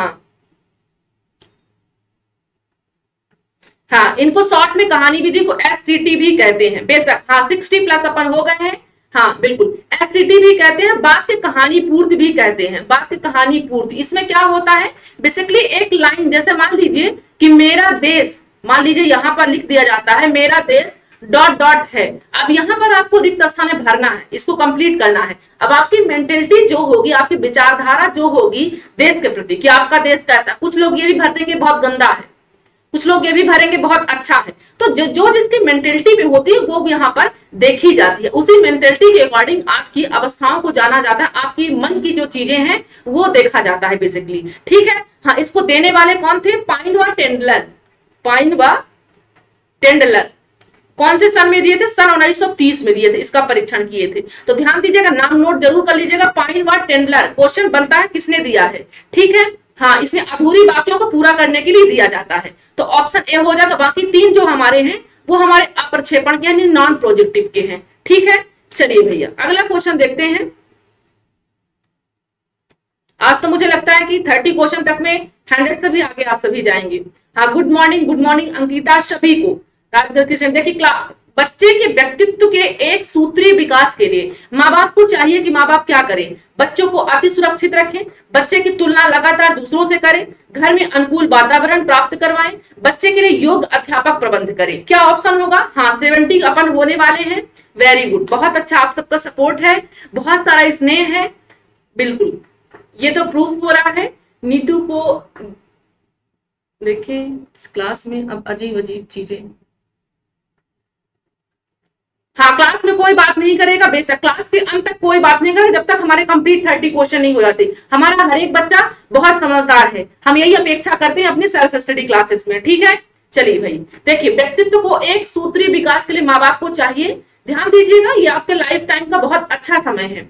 हाँ इनको शॉर्ट में कहानी विधि को SCT भी कहते हैं बेशक। हाँ 60+ अपन हो गए हैं, हाँ बिल्कुल SCT भी कहते हैं, वाक्य कहानी पूर्ति भी कहते हैं, वाक्य कहानी पूर्ति। इसमें क्या होता है बेसिकली एक लाइन, जैसे मान लीजिए कि मेरा देश, मान लीजिए यहाँ पर लिख दिया जाता है मेरा देश ... है। अब यहाँ पर आपको रिक्त स्थान में भरना है, इसको कंप्लीट करना है। अब आपकी मेंटेलिटी जो होगी, आपकी विचारधारा जो होगी देश के प्रति कि आपका देश कैसा, कुछ लोग ये भी भर देंगे बहुत गंदा है, कुछ लोग ये भी भरेंगे बहुत अच्छा है। तो जो जिसकी मेंटेलिटी में होती है वो यहाँ पर देखी जाती है, उसी मेंटेलिटी के अकॉर्डिंग आपकी अवस्थाओं को जाना जाता है, आपकी मन की जो चीजें हैं वो देखा जाता है बेसिकली, ठीक है। हाँ इसको देने वाले कौन थे, पाइन व टेंडलर। कौन से सन में दिए थे, सन 1930 में दिए थे, इसका परीक्षण किए थे। तो ध्यान दीजिएगा, नाम नोट जरूर कर लीजिएगा, पाइन व टेंडलर। क्वेश्चन बनता है किसने दिया है, ठीक है। हाँ इसमें अधूरी वाक्यों को पूरा करने के लिए दिया जाता है, तो ऑप्शन ए हो जाता। बाकी तीन जो हमारे हैं वो हमारे अप्रक्षेपण के यानी नॉन प्रोजेक्टिव के हैं, ठीक है। चलिए भैया अगला क्वेश्चन देखते हैं। आज तो मुझे लगता है कि 30 क्वेश्चन तक में 100 से भी आगे आप सभी जाएंगे। हाँ, गुड मॉर्निंग अंकिता सभी को। राजगढ़ कृष्ण, देखिए बच्चे के व्यक्तित्व के एक सूत्रीय विकास के लिए माँ बाप को चाहिए कि माँ बाप क्या करें, बच्चों को अति सुरक्षित रखें, बच्चे की तुलना लगातार दूसरों से करें, घर में अनुकूल वातावरण प्राप्त करवाएं, बच्चे के लिए योग्य अध्यापक प्रबंध करें। क्या ऑप्शन होगा? हाँ, 70 अपन होने वाले हैं। वेरी गुड, बहुत अच्छा, आप सबका सपोर्ट है, बहुत सारा स्नेह है। बिल्कुल, ये तो प्रूफ हो रहा है। नीतू को देखिए क्लास में अब अजीब अजीब चीजें। हाँ, क्लास में कोई बात नहीं करेगा, बेशक क्लास के अंत तक कोई बात नहीं करेगा जब तक हमारे कंप्लीट 30 क्वेश्चन नहीं हो जाते। हमारा हर एक बच्चा बहुत समझदार है, हम यही अपेक्षा करते हैं अपनी सेल्फ स्टडी क्लासेस में, ठीक है। चलिए भाई देखिए, व्यक्तित्व को एक सूत्रीय विकास के लिए माँ बाप को चाहिए, ध्यान दीजिएगा ये आपके लाइफ टाइम का बहुत अच्छा समय है।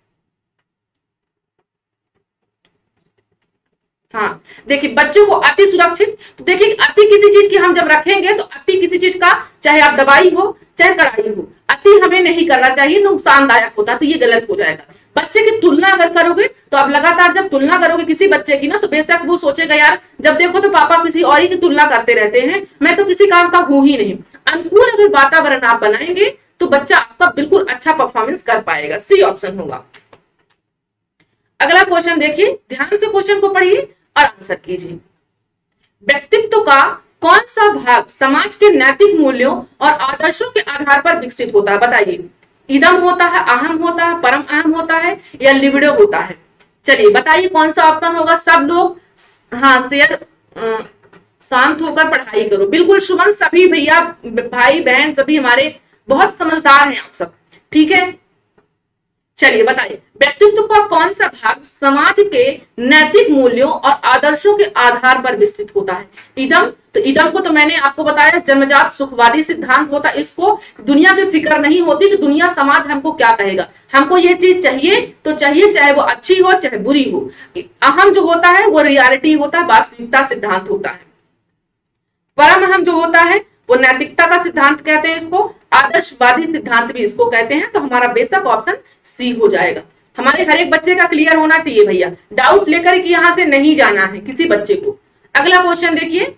हाँ, देखिए बच्चों को अति सुरक्षित, तो देखिए अति किसी चीज की हम जब रखेंगे तो अति किसी चीज का, चाहे आप दवाई हो चाहे कड़ाई हो, अति हमें नहीं करना चाहिए, नुकसानदायक होता है, तो ये गलत हो जाएगा। बच्चे की तुलना अगर करोगे तो आप लगातार जब तुलना करोगे किसी बच्चे की ना, तो बेशक वो सोचेगा यार जब देखो तो पापा किसी और ही की तुलना करते रहते हैं, मैं तो किसी काम का हूं ही नहीं। अनुकूल अगर वातावरण आप बनाएंगे तो बच्चा आपका बिल्कुल अच्छा परफॉर्मेंस कर पाएगा। सी ऑप्शन होगा। अगला क्वेश्चन देखिए, ध्यान से क्वेश्चन को पढ़िए और आंसर कीजिए। व्यक्तित्व का कौन सा भाग समाज के नैतिक मूल्यों और आदर्शों के आधार पर विकसित होता है? बताइए, इदम होता है, अहम होता है, परम अहम होता है या लिबिडो होता है? चलिए बताइए कौन सा ऑप्शन होगा। सब लोग हाँ शेयर, शांत होकर पढ़ाई करो। बिल्कुल सुमन, सभी भैया भाई बहन सभी हमारे बहुत समझदार हैं आप सब, ठीक है। चलिए बताइए, व्यक्तित्व का कौन सा भाग समाज के नैतिक मूल्यों और आदर्शों के आधार पर विकसित होता है? इदम, तो इदम को तो मैंने आपको बताया जन्मजात सुखवादी सिद्धांत होता है। इसको दुनिया की फिक्र नहीं होती कि दुनिया समाज हमको क्या कहेगा, हमको ये चीज चाहिए तो चाहिए, चाहे वो अच्छी हो चाहे बुरी हो। अहम जो होता है वो रियलिटी होता है, वास्तविकता सिद्धांत होता है। परम अहम जो होता है वो नैतिकता का सिद्धांत कहते हैं इसको, आदर्शवादी सिद्धांत भी इसको कहते हैं। तो हमारा बेशक ऑप्शन सी हो जाएगा। हमारे हर एक बच्चे का क्लियर होना चाहिए भैया, डाउट लेकर कि यहां से नहीं जाना है किसी बच्चे को। अगला क्वेश्चन देखिए।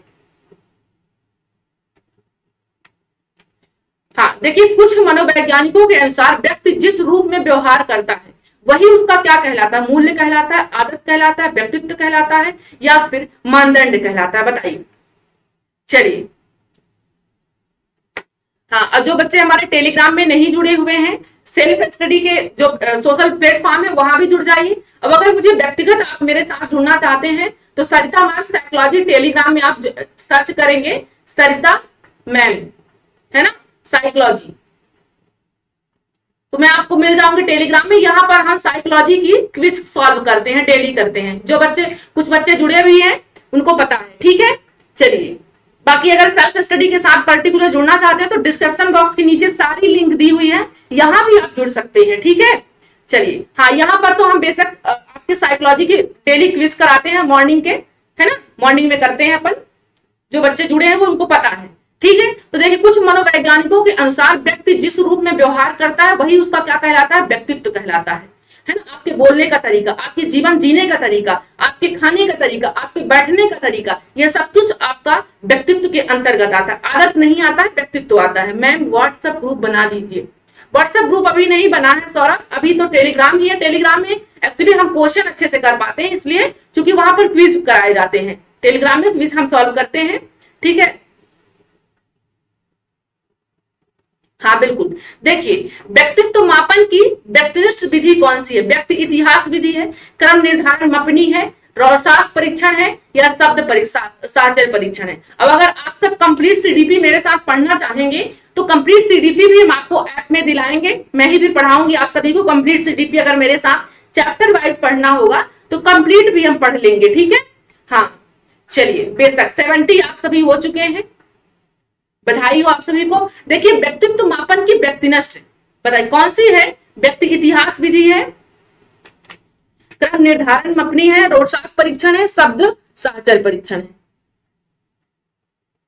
हाँ देखिए, कुछ मनोवैज्ञानिकों के अनुसार व्यक्ति जिस रूप में व्यवहार करता है वही उसका क्या कहलाता है? मूल्य कहलाता है, आदत कहलाता है, व्यक्तित्व कहलाता है या फिर मानदंड कहलाता है? बताइए। चलिए हाँ, जो बच्चे हमारे टेलीग्राम में नहीं जुड़े हुए हैं, सेल्फ स्टडी के जो सोशल प्लेटफॉर्म है वहां भी जुड़ जाइए। अब अगर मुझे व्यक्तिगत आप मेरे साथ जुड़ना चाहते हैं तो सरिता मैम साइकोलॉजी टेलीग्राम में आप सर्च करेंगे, सरिता मैम है ना साइकोलॉजी, तो मैं आपको मिल जाऊंगी टेलीग्राम में। यहाँ पर हम साइकोलॉजी की क्विज सॉल्व करते हैं, डेली करते हैं। जो बच्चे, कुछ बच्चे जुड़े भी हैं उनको पता है, ठीक है। चलिए बाकी अगर सेल्फ स्टडी के साथ पर्टिकुलर जुड़ना चाहते हैं तो डिस्क्रिप्शन बॉक्स के नीचे सारी लिंक दी हुई है, यहां भी आप जुड़ सकते हैं, ठीक है। चलिए हाँ, यहाँ पर तो हम बेशक आपके साइकोलॉजी के डेली क्विज कराते हैं मॉर्निंग के, है ना, मॉर्निंग में करते हैं अपन। जो बच्चे जुड़े हैं वो उनको पता है, ठीक है। तो देखिए, कुछ मनोवैज्ञानिकों के अनुसार व्यक्ति जिस रूप में व्यवहार करता है वही उसका क्या कहलाता है? व्यक्तित्व कहलाता है ना। आपके बोलने का तरीका, आपके जीवन जीने का तरीका, आपके खाने का तरीका, आपके बैठने का तरीका, यह सब कुछ आपका व्यक्तित्व के अंतर्गत आता है। आदत नहीं आता है, व्यक्तित्व आता है। मैम व्हाट्सएप ग्रुप बना दीजिए। व्हाट्सएप ग्रुप अभी नहीं बना है सौरभ, अभी तो टेलीग्राम ही है। टेलीग्राम में एक्चुअली हम क्वेश्चन अच्छे से कर पाते हैं इसलिए, क्योंकि वहां पर क्विज कराए जाते हैं। टेलीग्राम में क्विज हम सॉल्व करते हैं, ठीक है। हाँ बिल्कुल, देखिए व्यक्तित्व मापन की व्यक्तिनिष्ठ विधि कौन सी है? व्यक्ति इतिहास विधि है, क्रम निर्धारण मापनी है, रौसाक परीक्षण है या शब्द साहचर्य परीक्षण है? अब अगर आप सब कंप्लीट सीडीपी मेरे साथ पढ़ना चाहेंगे तो कंप्लीट सीडीपी भी हम आपको ऐप में दिलाएंगे, मैं ही भी पढ़ाऊंगी आप सभी को कंप्लीट सीडीपी। अगर मेरे साथ चैप्टर वाइज पढ़ना होगा तो कंप्लीट भी हम पढ़ लेंगे, ठीक है। हाँ चलिए, बेशक 70 आप सभी हो चुके हैं, बधाई हो आप सभी को। देखिए व्यक्तित्व मापन की व्यक्तिनिष्ठ बताइए कौन सी है? व्यक्ति इतिहास विधि है, क्रम निर्धारण मापनी है, रोडसाक परीक्षण है, शब्द साहचर्य परीक्षण है।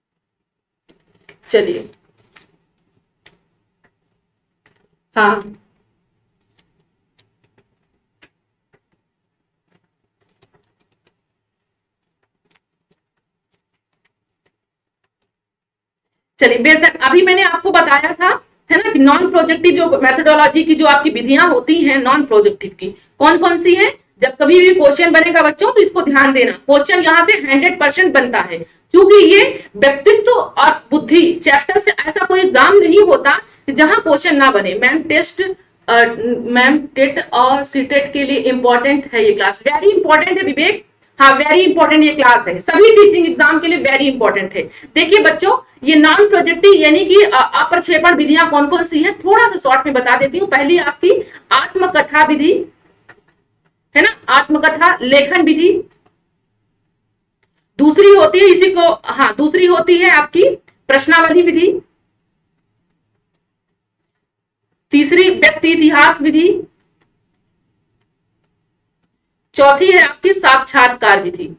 चलिए हाँ चलिए, बेशक अभी मैंने आपको बताया था, है ना, कि नॉन प्रोजेक्टिव जो मेथोडोलॉजी की जो आपकी विधियां होती हैं नॉन प्रोजेक्टिव की, कौन कौन सी है। जब कभी भी क्वेश्चन बनेगा बच्चों तो इसको ध्यान देना, क्वेश्चन यहाँ से 100% बनता है, क्योंकि ये व्यक्तित्व और बुद्धि चैप्टर से ऐसा कोई एग्जाम नहीं होता जहां क्वेश्चन ना बने। मैम टेट और सीटेट के लिए इंपॉर्टेंट है ये क्लास, वेरी इंपॉर्टेंट है विवेक। हाँ, वेरी इंपॉर्टेंट ये क्लास है, सभी टीचिंग एग्जाम के लिए वेरी इंपॉर्टेंट है। देखिए बच्चों, ये नॉन प्रोजेक्टिव यानी कि अप्रक्षेपण विधियां कौन कौन सी हैं, थोड़ा सा शॉर्ट में बता देती हूँ। पहली आपकी आत्मकथा विधि, है ना, आत्मकथा लेखन विधि। दूसरी होती है इसी को, हाँ, दूसरी होती है आपकी प्रश्नावली विधि। तीसरी व्यक्ति इतिहास विधि। चौथी है आपकी साक्षात्कार विधि।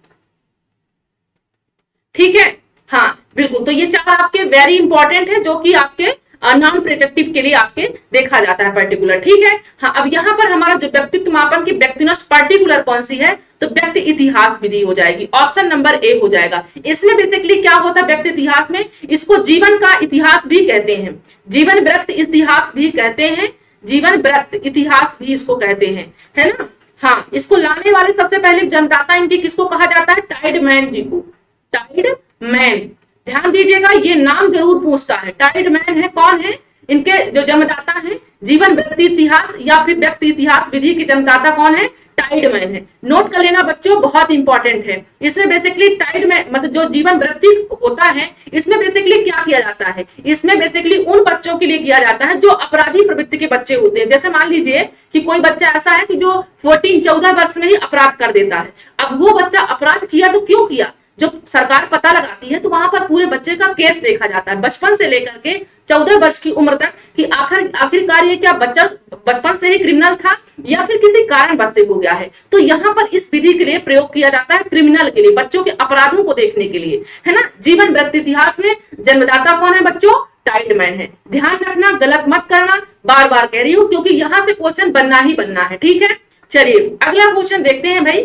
ठीक है, हाँ बिल्कुल। तो ये चार आपके वेरी इंपॉर्टेंट है, जो कि आपके नॉन प्रोजेक्टिव के लिए आपके देखा जाता है पर्टिकुलर। ठीक है, हाँ। अब यहाँ पर हमारा जो व्यक्तित्व मापन की व्यक्तिनिष्ठ पर्टिकुलर कौन सी है, तो व्यक्ति इतिहास विधि हो जाएगी, ऑप्शन नंबर ए हो जाएगा। इसमें बेसिकली क्या होता है व्यक्ति इतिहास में, इसको जीवन का इतिहास भी कहते हैं, जीवन वृत्त इतिहास भी कहते हैं, जीवन वृत्त इतिहास भी इसको कहते हैं, है ना। हाँ, इसको लाने वाले सबसे पहले जन्मदाता इनकी किसको कहा जाता है, टाइडमैन जी को, टाइडमैन। ध्यान दीजिएगा, ये नाम जरूर पूछता है, टाइडमैन है, कौन है, इनके जो जन्मदाता हैं जीवन वृत्ति इतिहास या फिर व्यक्ति इतिहास विधि के जन्मदाता कौन है, टाइडमैन है। नोट कर लेना बच्चों, बहुत इंपॉर्टेंट है। इसमें बेसिकली टाइडमैन मतलब जो जीवन वृत्ति होता है, इसमें बेसिकली क्या किया जाता है, इसमें बेसिकली उन बच्चों के लिए किया जाता है जो अपराधी प्रवृत्ति के बच्चे होते हैं। जैसे मान लीजिए कि कोई बच्चा ऐसा है कि जो 14-14 वर्ष में ही अपराध कर देता है। अब वो बच्चा अपराध किया तो क्यों किया, जो सरकार पता लगाती है तो वहां पर पूरे बच्चे का केस देखा जाता है, बचपन से लेकर के 14 वर्ष की उम्र तक, कि आखिरकार ये क्या बच्चा बचपन से ही क्रिमिनल था या फिर किसी कारणवश से हो गया है। तो यहाँ पर इस विधि के लिए प्रयोग किया जाता है, क्रिमिनल के लिए, बच्चों के अपराधों को देखने के लिए, है ना। जीवन वृत्त इतिहास में जन्मदाता कौन है बच्चों, टाइडमैन है। ध्यान रखना, गलत मत करना, बार बार कह रही हूँ, क्योंकि यहाँ से क्वेश्चन बनना ही बनना है। ठीक है, चलिए अगला क्वेश्चन देखते हैं भाई।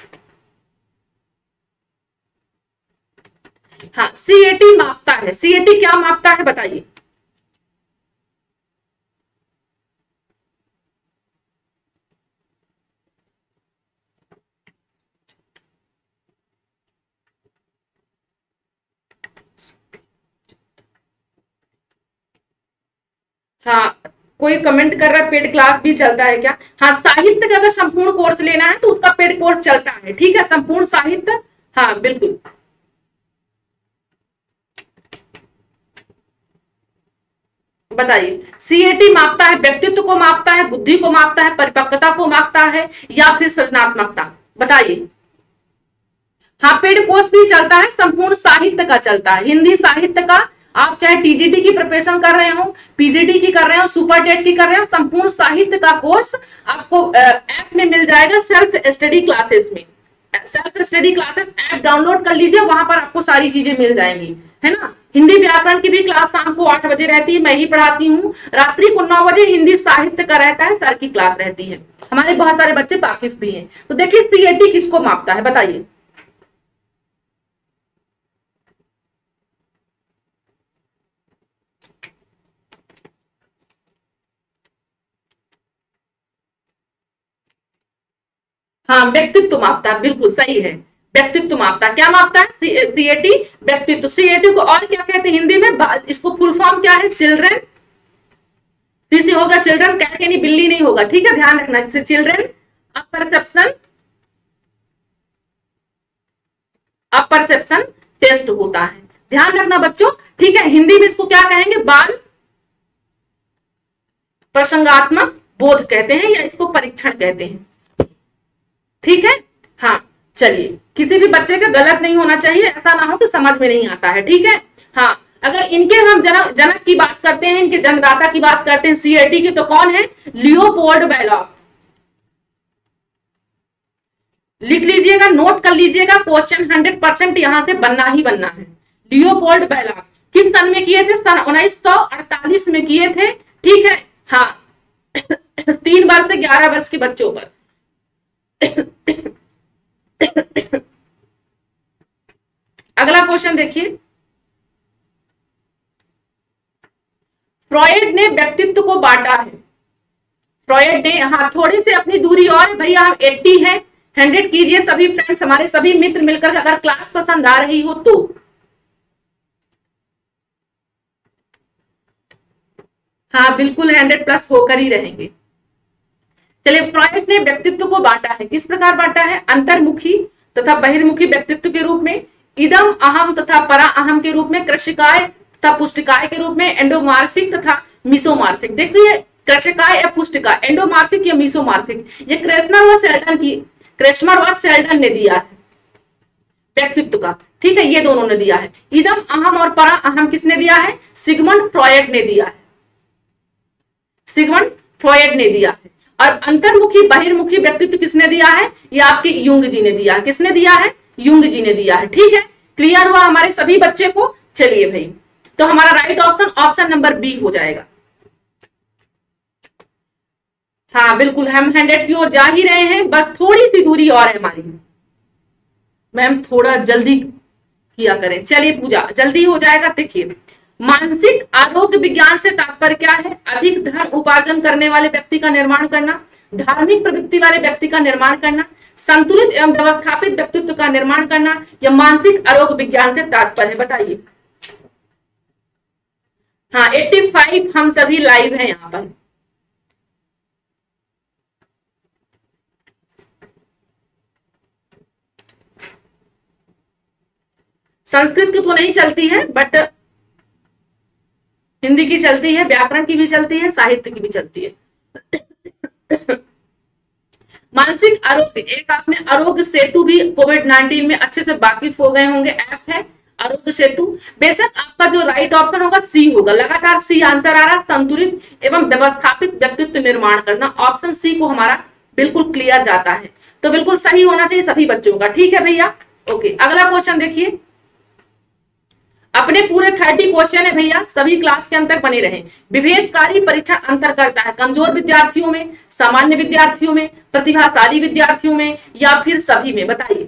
हाँ, सीएटी मापता है, सीएटी क्या मापता है बताइए। हाँ, कोई कमेंट कर रहा है पेड क्लास भी चलता है क्या। हाँ, साहित्य का अगर संपूर्ण कोर्स लेना है तो उसका पेड कोर्स चलता है। ठीक है, संपूर्ण साहित्य, हाँ बिल्कुल। बताइए, सीएटी मापता है व्यक्तित्व को मापता है, बुद्धि को मापता है, परिपक्वता को मापता है, या फिर सृजनात्मकता, बताइए। हाँ, पेड कोर्स भी चलता है, संपूर्ण साहित्य का चलता है, हिंदी साहित्य का। आप चाहे टीजीटी की प्रिपरेशन कर रहे हो, पीजीटी की कर रहे हो, सुपर टेट की कर रहे हो, संपूर्ण साहित्य का कोर्स आपको ऐप में मिल जाएगा, सेल्फ स्टडी क्लासेस में। Self study classes app download कर लीजिए, वहां पर आपको सारी चीजें मिल जाएंगी, है ना। हिंदी व्याकरण की भी क्लास शाम को 8 बजे रहती है, मैं ही पढ़ाती हूँ। रात्रि को 9 बजे हिंदी साहित्य का रहता है, सर की क्लास रहती है। हमारे बहुत सारे बच्चे वाकिफ भी हैं। तो देखिए, सीएटी किसको मापता है बताइए। हाँ, व्यक्तित्व मापता है, बिल्कुल सही है, व्यक्तित्व मापता है। क्या मापता है, सीएटी व्यक्तित्व। सीएटी को और क्या कहते हैं हिंदी में, इसको फुल फॉर्म क्या है, चिल्ड्रन, सी से होगा चिल्ड्रन, कैट यानी बिल्ली नहीं होगा, ठीक है, ध्यान रखना। चिल्ड्रन अपरसेप्शन टेस्ट होता है, ध्यान रखना बच्चों। ठीक है, हिंदी में इसको क्या कहेंगे, बाल प्रसंगात्मक बोध कहते हैं, या इसको परीक्षण कहते हैं। ठीक है, हाँ चलिए, किसी भी बच्चे का गलत नहीं होना चाहिए, ऐसा ना हो कि समझ में नहीं आता है। ठीक है, हाँ, अगर इनके हम जनक की बात करते हैं, इनके जन्मदाता की बात करते हैं सीएटी की, तो कौन है, लियोपोल्ड बैलॉग। लिख लीजिएगा, नोट कर लीजिएगा, क्वेश्चन 100% यहां से बनना ही बनना है। लियोपोल्ड बैलॉग किस सन में किए थे, सन 1948 में किए थे। ठीक है, हाँ 3 वर्ष से 11 वर्ष के बच्चों पर। अगला क्वेश्चन देखिए, फ्रॉयड ने व्यक्तित्व को बांटा है। फ्रॉयड ने, हाँ थोड़ी सी अपनी दूरी और भैया, हम 80 है, 100 कीजिए सभी फ्रेंड्स, हमारे सभी मित्र मिलकर, अगर क्लास पसंद आ रही हो तो। हाँ बिल्कुल 100+ होकर ही रहेंगे। चलिए, फ्रॉयड ने व्यक्तित्व को बांटा है, किस प्रकार बांटा है? अंतर्मुखी तथा बहिर्मुखी व्यक्तित्व के रूप में, इदम अहम तथा परा अहम के रूप में, कृषिकाय तथा पुष्टिकाय के रूप में, एंडोमार्फिक तथा मीसोमार्फिक। देखिए कृषिकाय या पुष्टिकाय, एंडोमार्फिक या मीसोमार्फिक, ये क्रेस्मर व सेल्डन ने दिया है व्यक्तित्व का, ठीक है, ये दोनों ने दिया है। इदम अहम और परा अहम किसने दिया है? सिगमंड फ्रॉयड ने दिया है, सिगमंड फ्रॉयड ने दिया है। और अंतर्मुखी बहिर्मुखी व्यक्तित्व किसने दिया है? ये आपके युंग जी ने दिया है। किसने दिया है? युंग जी ने दिया है। ठीक है, क्लियर हुआ हमारे सभी बच्चे को? चलिए भाई, तो हमारा राइट ऑप्शन नंबर बी हो जाएगा। हाँ बिल्कुल, हम 100 की ओर जा ही रहे हैं, बस थोड़ी सी दूरी और है हमारी। मैम थोड़ा जल्दी किया करें। चलिए पूजा, जल्दी हो जाएगा। देखिए, मानसिक आरोग्य विज्ञान से तात्पर्य क्या है? अधिक धन उपार्जन करने वाले व्यक्ति का निर्माण करना, धार्मिक प्रवृत्ति वाले व्यक्ति का निर्माण करना, संतुलित एवं व्यवस्थापित व्यक्तित्व का निर्माण करना, या मानसिक आरोग्य विज्ञान से तात्पर्य है? बताइए। हाँ 85 हम सभी लाइव हैं यहाँ पर। संस्कृत की तो नहीं चलती है, बट हिंदी की चलती है, व्याकरण की भी चलती है, साहित्य की भी चलती है। मानसिक आरोग्य, एक आपने आरोग्य सेतु भी कोविड-19 में अच्छे से वाकिफ हो गए होंगे, ऐप है आरोग्य सेतु। बेशक आपका जो राइट ऑप्शन होगा सी होगा, लगातार सी आंसर आ रहा। संतुलित एवं व्यवस्थापित व्यक्तित्व निर्माण करना, ऑप्शन सी को हमारा बिल्कुल क्लियर जाता है, तो बिल्कुल सही होना चाहिए सभी बच्चों का। ठीक है भैया, ओके। अगला क्वेश्चन देखिए, अपने पूरे 30 क्वेश्चन है भैया, सभी क्लास के अंतर बने रहे। विभेदकारी परीक्षण अंतर करता है कमजोर विद्यार्थियों में, सामान्य विद्यार्थियों में, प्रतिभाशाली विद्यार्थियों में, या फिर सभी में? बताइए।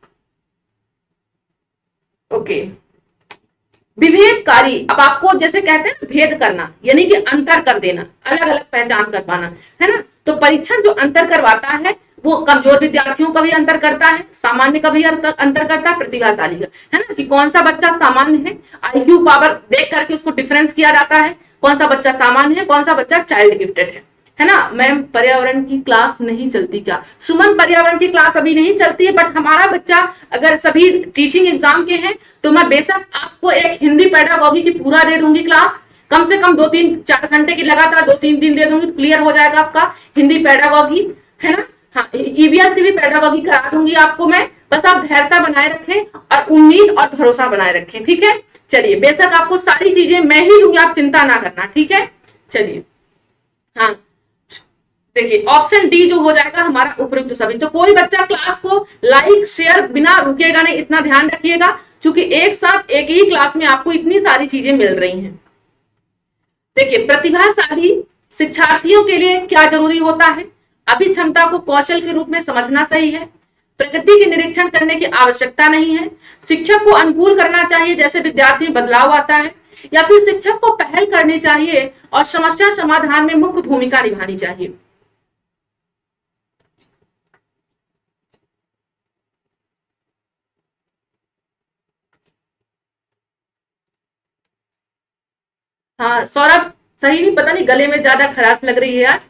ओके, विभेदकारी, अब आपको जैसे कहते हैं भेद करना, यानी कि अंतर कर देना, अलग अलग पहचान कर पाना, है ना। तो परीक्षण जो अंतर करवाता है वो कमजोर विद्यार्थियों का भी अंतर करता है, सामान्य का भी अंतर करता है, प्रतिभाशाली का, है ना, कि कौन सा बच्चा सामान्य है, आईक्यू पावर देख करके उसको डिफरेंस किया जाता है, कौन सा बच्चा सामान्य है, कौन सा बच्चा चाइल्ड गिफ्टेड है ना। मैम पर्यावरण की क्लास नहीं चलती क्या? सुमन, पर्यावरण की क्लास अभी नहीं चलती है, बट हमारा बच्चा अगर सभी टीचिंग एग्जाम के हैं तो मैं बेशक आपको एक हिंदी पेडागॉजी की पूरा दे दूंगी क्लास, कम से कम 2-3-4 घंटे की लगातार 2-3 दिन दे दूंगी, तो क्लियर हो जाएगा आपका हिंदी पेडागॉजी, है ना। हाँ, ईवीएस की भी पेडागॉजी करा दूंगी आपको मैं, बस आप धैर्यता बनाए रखें और उम्मीद और भरोसा बनाए रखें। ठीक है, चलिए, बेशक आपको सारी चीजें मैं ही दूंगी, आप चिंता ना करना। ठीक है, चलिए। हाँ देखिए, ऑप्शन डी जो हो जाएगा हमारा उपयुक्त सभी। तो कोई बच्चा क्लास को लाइक शेयर बिना रुकेगा नहीं, इतना ध्यान रखिएगा, क्योंकि एक साथ एक ही क्लास में आपको इतनी सारी चीजें मिल रही हैं। देखिए, प्रतिभाशाली शिक्षार्थियों के लिए क्या जरूरी होता है? अभिक्षमता को कौशल के रूप में समझना सही है, प्रगति के निरीक्षण करने की आवश्यकता नहीं है, शिक्षक को अनुकूल करना चाहिए जैसे विद्यार्थी में बदलाव आता है, या फिर शिक्षक को पहल करनी चाहिए और समस्या समाधान में मुख्य भूमिका निभानी चाहिए। हाँ सौरभ, सही नहीं, पता नहीं गले में ज्यादा खराश लग रही है आज।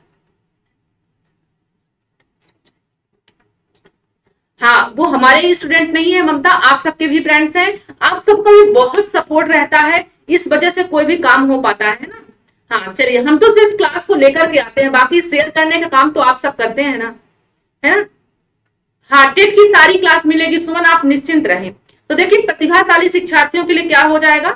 हाँ, वो हमारे ही स्टूडेंट नहीं है ममता, आप सबके भी फ्रेंड्स हैं, आप सबका भी बहुत सपोर्ट रहता है, इस वजह से कोई भी काम हो पाता है ना। हाँ चलिए, हम तो सिर्फ क्लास को लेकर के आते हैं, बाकी शेयर करने का काम तो आप सब करते हैं ना, है ना। हाँ, टेट की सारी क्लास मिलेगी सुमन, आप निश्चिंत रहें। तो देखिए, प्रतिभाशाली शिक्षार्थियों के लिए क्या हो जाएगा?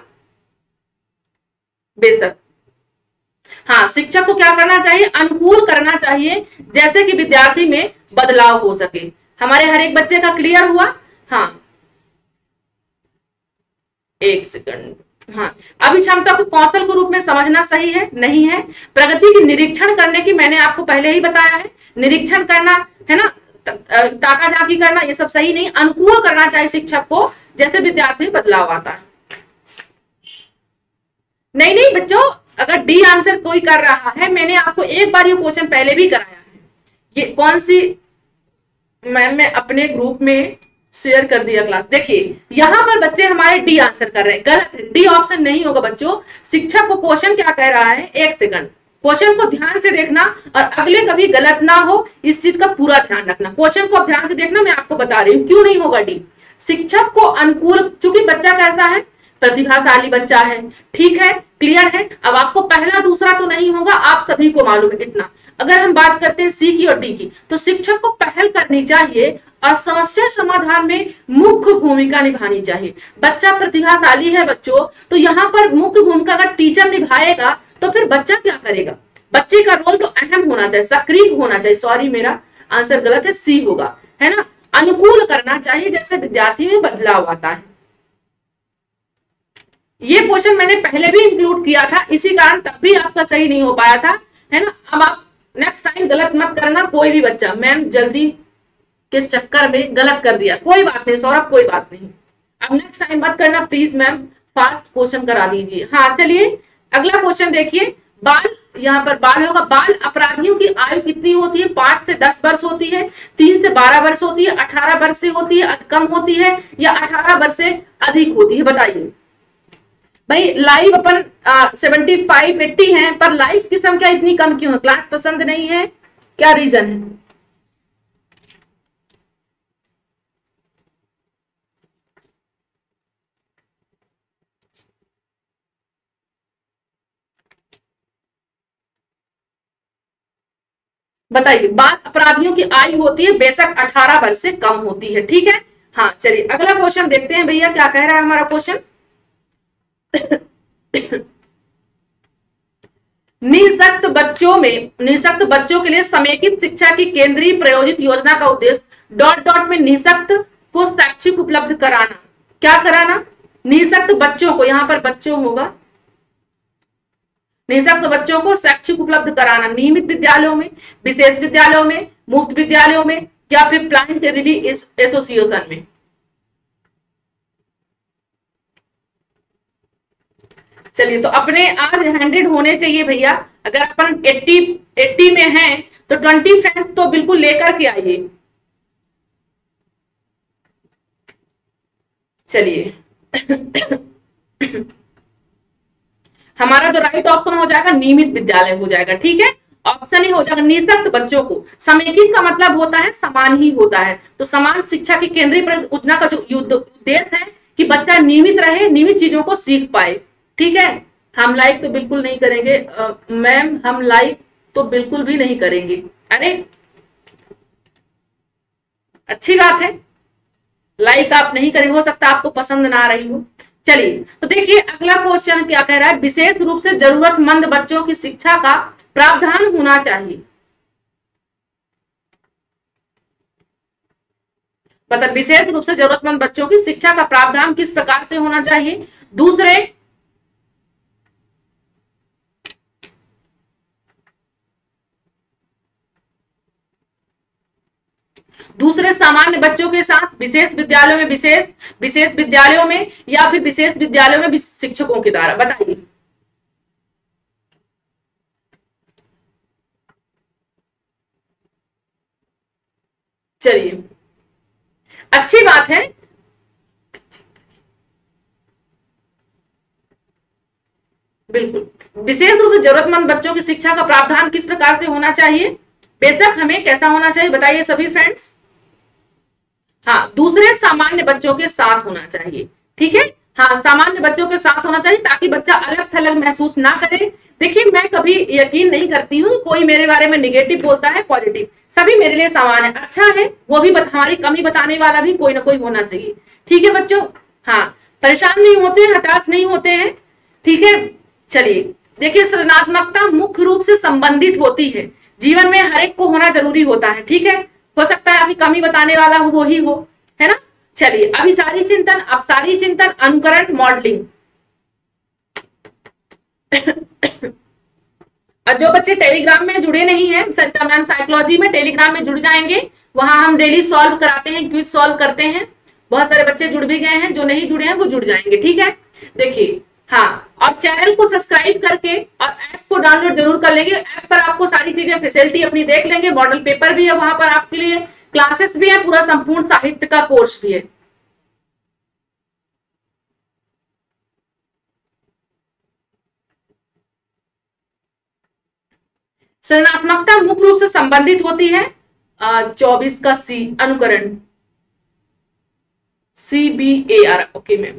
बेशक हाँ, शिक्षक को क्या करना चाहिए? अनुकूल करना चाहिए, जैसे कि विद्यार्थी में बदलाव हो सके। हमारे हर एक बच्चे का क्लियर हुआ? हाँ, एक सेकंड। हाँ, अभिक्षमता को कौशल के रूप में समझना सही है नहीं है। प्रगति की निरीक्षण करने की मैंने आपको पहले ही बताया है, निरीक्षण करना, है ना, ताका झाकी करना, ये सब सही नहीं। अनुकूल करना चाहिए शिक्षक को जैसे विद्यार्थी में बदलाव आता है। नहीं नहीं बच्चों, अगर डी आंसर कोई कर रहा है, मैंने आपको एक बार ये क्वेश्चन पहले भी कराया है, ये कौन सी मैम मैं अपने ग्रुप में शेयर कर दिया क्लास। देखिए यहां पर बच्चे हमारे डी आंसर कर रहे हैं, गलत है, डी ऑप्शन नहीं होगा बच्चों। शिक्षक को क्वेश्चन क्या कह रहा है, एक सेकंड, क्वेश्चन को ध्यान से देखना और अगले कभी गलत ना हो इस चीज का पूरा ध्यान रखना। क्वेश्चन को ध्यान से देखना, मैं आपको बता रही हूँ क्यों नहीं होगा डी। शिक्षक को अनुकूल, चूंकि बच्चा कैसा है, प्रतिभाशाली बच्चा है, ठीक है, क्लियर है। अब आपको पहला दूसरा तो नहीं होगा, आप सभी को मालूम है इतना। अगर हम बात करते हैं सी की और डी की, तो शिक्षक को पहल करनी चाहिए और समस्या समाधान में मुख्य भूमिका निभानी चाहिए। बच्चा प्रतिभाशाली है बच्चों, तो यहाँ पर मुख्य भूमिका अगर टीचर निभाएगा तो फिर बच्चा क्या करेगा, बच्चे का रोल तो अहम होना चाहिए, सक्रिय होना चाहिए। सॉरी मेरा आंसर गलत है, सी होगा, है ना। अनुकूल करना चाहिए, जैसे विद्यार्थी में बदलाव आता है। ये क्वेश्चन मैंने पहले भी इंक्लूड किया था, इसी कारण तब भी आपका सही नहीं हो पाया था, है ना। अब आप नेक्स्ट टाइम गलत मत करना, कोई भी बच्चा, मैम जल्दी के चक्कर में गलत कर दिया, कोई बात नहीं सौरभ, कोई बात नहीं, अब नेक्स्ट टाइम मत करना प्लीज मैम, फास्ट क्वेश्चन करा दीजिए। हाँ चलिए अगला क्वेश्चन देखिए, बाल, यहाँ पर बाल होगा, बाल अपराधियों की आयु कितनी होती है, 5 से 10 वर्ष होती है, 3 से 12 वर्ष होती है, 18 वर्ष से होती है, कम होती है, या 18 वर्ष से अधिक होती है, बताइए भाई। लाइव अपन 75 80 है, पर लाइव की संख्या इतनी कम क्यों है, क्लास पसंद नहीं है, क्या रीजन है? बताइए। बाल अपराधियों की आयु होती है बेशक 18 वर्ष से कम होती है, ठीक है। हाँ चलिए अगला क्वेश्चन देखते हैं भैया, क्या कह रहा है हमारा क्वेश्चन। निःशक्त बच्चों के लिए समेकित शिक्षा की केंद्रीय प्रायोजित योजना का उद्देश्य डॉट डॉट में निःशक्त को शैक्षिक उपलब्ध कराना, क्या कराना, निःशक्त बच्चों को, यहां पर बच्चों होगा, निःशक्त बच्चों को शैक्षिक उपलब्ध कराना, नियमित विद्यालयों में, विशेष विद्यालयों में, मुफ्त विद्यालयों में, या फिर प्लानिटरी एसोसिएशन में। चलिए तो अपने आज 100 होने चाहिए भैया, अगर अपन 80 में हैं तो 20 फ्रेंड्स तो बिल्कुल लेकर के आइए। चलिए हमारा जो राइट ऑप्शन हो जाएगा नियमित विद्यालय हो जाएगा, ठीक है, ऑप्शन ही हो जाएगा। निःशक्त बच्चों को, समेकित का मतलब होता है समान ही होता है, तो समान शिक्षा की केंद्रीय योजना का जो उद्देश्य है कि बच्चा नियमित रहे, नियमित चीजों को सीख पाए, ठीक है। हम लाइक तो बिल्कुल नहीं करेंगे मैम, हम लाइक तो बिल्कुल भी नहीं करेंगे, अरे अच्छी बात है, लाइक आप नहीं करेंगे, हो सकता है आपको पसंद ना आ रही हो। चलिए तो देखिए अगला क्वेश्चन क्या कह रहा है, विशेष रूप से जरूरतमंद बच्चों की शिक्षा का प्रावधान होना चाहिए। मतलब विशेष रूप से जरूरतमंद बच्चों की शिक्षा का प्रावधान किस प्रकार से होना चाहिए। दूसरे सामान्य बच्चों के साथ, विशेष विद्यालयों में विशेष विद्यालयों में, या फिर विशेष विद्यालयों में शिक्षकों के द्वारा, बताइए। चलिए अच्छी बात है, बिल्कुल विशेष रूप से जरूरतमंद बच्चों की शिक्षा का प्रावधान किस प्रकार से होना चाहिए, बेशक हमें कैसा होना चाहिए, बताइए सभी फ्रेंड्स। हाँ दूसरे सामान्य बच्चों के साथ होना चाहिए, ठीक है, हाँ सामान्य बच्चों के साथ होना चाहिए ताकि बच्चा अलग थलग महसूस ना करे। देखिए मैं कभी यकीन नहीं करती हूँ कोई मेरे बारे में निगेटिव बोलता है पॉजिटिव, सभी मेरे लिए समान है, अच्छा है, वो भी हमारी कमी बताने वाला भी कोई ना कोई होना चाहिए, ठीक है बच्चों। हाँ परेशान नहीं होते हैं, हताश नहीं होते हैं, ठीक है। चलिए देखिए सृजनात्मकता मुख्य रूप से संबंधित होती है, जीवन में हर एक को होना जरूरी होता है, ठीक है, हो सकता है अभी कमी बताने वाला वो ही हो, है ना। चलिए अभिसारी चिंतन, अपसारी चिंतन, अनुकरण, मॉडलिंग। और जो बच्चे टेलीग्राम में जुड़े नहीं हैं, सरिता मैम साइकोलॉजी में टेलीग्राम में जुड़ जाएंगे, वहां हम डेली सॉल्व कराते हैं, क्विज सॉल्व करते हैं, बहुत सारे बच्चे जुड़ भी गए हैं, जो नहीं जुड़े हैं वो जुड़ जाएंगे, ठीक है। देखिए हाँ, और चैनल को सब्सक्राइब करके और ऐप को डाउनलोड जरूर कर लेंगे। ऐप पर आपको सारी चीजें फैसिलिटी अपनी देख लेंगे, मॉडल पेपर भी है वहां पर आपके लिए, क्लासेस भी है, पूरा संपूर्ण साहित्य का कोर्स भी है। सृजनात्मकता मुख्य रूप से संबंधित होती है 24 का सी, अनुकरण, CBAR। ओके मैम,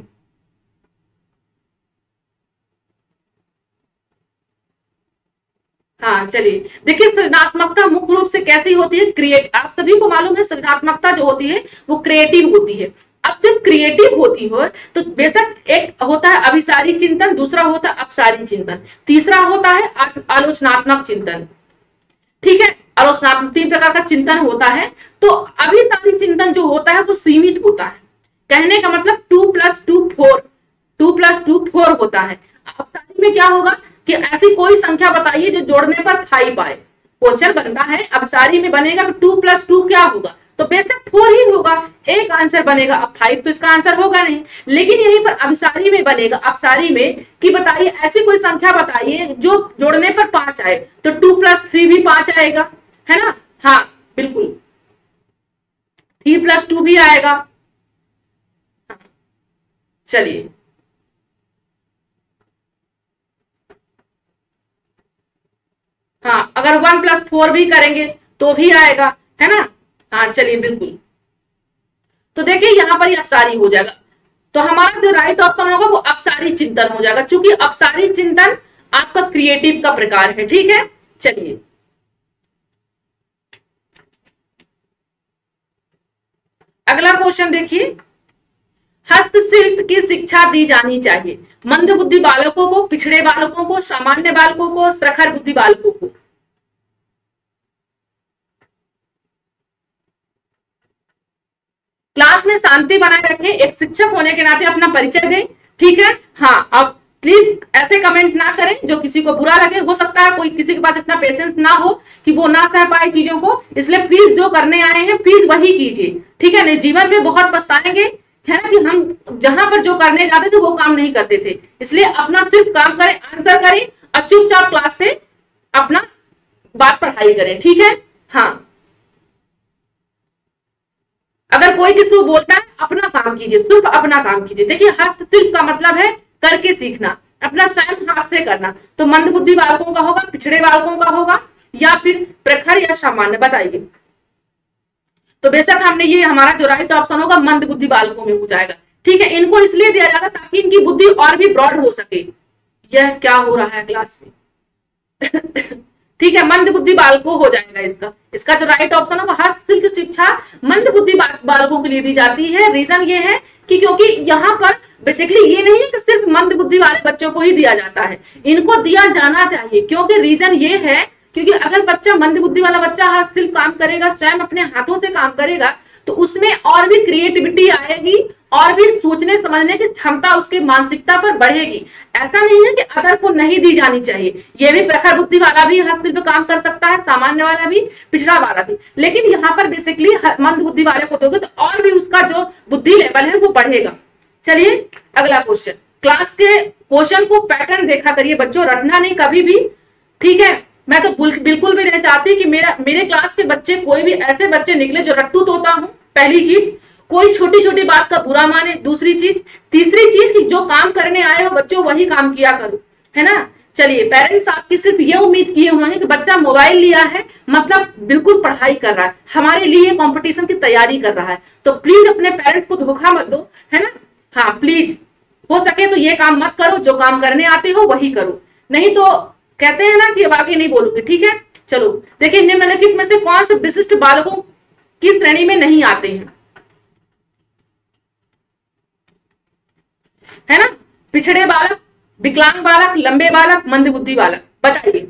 हाँ चलिए देखिए, सृजनात्मकता मुख्य रूप से कैसी होती है, क्रिएट, आप सभी को मालूम है सृजनात्मकता जो होती है वो क्रिएटिव होती है। अब जब क्रिएटिव होती हो तो बेशक एक होता है अभिसारी चिंतन, दूसरा होता है अपसारी चिंतन, तीसरा होता है आलोचनात्मक चिंतन। ठीक है, आलोचनात्मक 3 प्रकार का चिंतन होता है। तो अभिसारी चिंतन जो होता है वो सीमित होता है, कहने का मतलब 2 + 2 4, 2 + 2 4 होता है। अपसारी में क्या होगा कि ऐसी कोई संख्या बताइए जो जोड़ने पर 5 आए। क्वेश्चन बनता है अपसारी में बनेगा 2 + 2 क्या होगा, तो बेशक 4 ही होगा, एक आंसर बनेगा। अब 5 तो इसका आंसर होगा नहीं, लेकिन यहीं पर अभिसारी में बनेगा, अपसारी में कि बताइए ऐसी कोई संख्या बताइए जो जोड़ने पर 5 आए, तो 2 + 3 भी 5 आएगा, है ना। हाँ बिल्कुल, 3 + 2 भी आएगा। चलिए हाँ, अगर 1 + 4 भी करेंगे तो भी आएगा, है ना। हाँ चलिए बिल्कुल, तो देखिए यहां पर ही अपसारी हो जाएगा, तो हमारा जो राइट ऑप्शन होगा वो अपसारी चिंतन हो जाएगा, क्योंकि अपसारी चिंतन आपका क्रिएटिव का प्रकार है। ठीक है, चलिए अगला क्वेश्चन देखिए, हस्तशिल्प की शिक्षा दी जानी चाहिए मंद बुद्धि बालकों को, पिछड़े बालकों को, सामान्य बालकों को, प्रखर बुद्धि बालकों को। क्लास में शांति बनाए रखें, एक शिक्षक होने के नाते अपना परिचय दें। ठीक है, हाँ आप प्लीज ऐसे कमेंट ना करें जो किसी को बुरा लगे, हो सकता है कोई किसी के पास इतना पेशेंस ना हो कि वो ना सह पाए चीजों को, इसलिए प्लीज जो करने आए हैं प्लीज वही कीजिए। ठीक है, नहीं जीवन में बहुत पछताएंगे, है ना, कि हम जहां पर जो करने जाते थे वो काम नहीं करते थे। इसलिए अपना सिर्फ काम करें, आंसर करें और चुपचाप क्लास से अपना बात पढ़ाई करें। ठीक है, हाँ अगर कोई किसी को बोलता है अपना काम कीजिए, सिर्फ अपना काम कीजिए। देखिए हस्तशिल्प का मतलब है करके सीखना, अपना स्वयं हाथ से करना। तो मंद बुद्धि बालकों का होगा, पिछड़े बालकों का होगा, या फिर प्रखर या सामान्य, बताइए। तो बेशक हमने ये हमारा जो राइट ऑप्शन होगा मंद बुद्धि बालकों में हो जाएगा। ठीक है, इनको इसलिए दिया जाता ताकि इनकी बुद्धि और भी ब्रॉड हो सके। यह क्या हो रहा है क्लास में ठीक है, मंद बुद्धि बालकों हो जाएगा इसका। इसका जो राइट ऑप्शन होगा, हस्तशिल्प शिक्षा मंद बुद्धि बालकों के लिए दी जाती है। रीजन ये है कि क्योंकि यहाँ पर बेसिकली ये नहीं है कि सिर्फ मंद बुद्धि वाले बच्चों को ही दिया जाता है, इनको दिया जाना चाहिए। क्योंकि रीजन ये है क्योंकि अगर बच्चा मंद बुद्धि वाला बच्चा हस्तशिल्प काम करेगा, स्वयं अपने हाथों से काम करेगा, तो उसमें और भी क्रिएटिविटी आएगी और भी सोचने समझने की क्षमता उसके मानसिकता पर बढ़ेगी। ऐसा नहीं है कि अदर को नहीं दी जानी चाहिए, ये भी प्रखर बुद्धि वाला भी हस्तशिल्प काम कर सकता है, सामान्य वाला भी, पिछड़ा वाला भी, लेकिन यहाँ पर बेसिकली मंद बुद्धि वाले को दोगे तो और भी उसका जो बुद्धि लेवल है वो बढ़ेगा। चलिए अगला क्वेश्चन, क्लास के क्वेश्चन को पैटर्न देखा करिए बच्चों, रटना नहीं कभी भी। ठीक है, मैं तो बिल्कुल भी नहीं चाहती कि मेरे क्लास के बच्चे, कोई भी ऐसे बच्चे निकले जो रट्टू तोता हूं। पहली चीज, कोई छोटी छोटी बात का बुरा माने। दूसरी चीज, तीसरी चीज कि जो काम करने आए हो बच्चों वही काम किया करो, है ना। चलिए, पेरेंट्स आपकी सिर्फ ये उम्मीद किए होंगे कि बच्चा मोबाइल लिया है मतलब बिल्कुल पढ़ाई कर रहा है, हमारे लिए कंपटीशन की तैयारी कर रहा है। तो प्लीज अपने पेरेंट्स को धोखा मत दो, है ना। हाँ प्लीज, हो सके तो ये काम मत करो, जो काम करने आते हो वही करो, नहीं तो कहते हैं ना कि अब आगे नहीं बोलूंगी। ठीक है, चलो देखिए, निम्नलिखित में से कौन से विशिष्ट बालकों की श्रेणी में नहीं आते हैं, है ना। पिछड़े बालक, विकलांग बालक, लंबे बालक, मंद बुद्धि बालक, बताइए।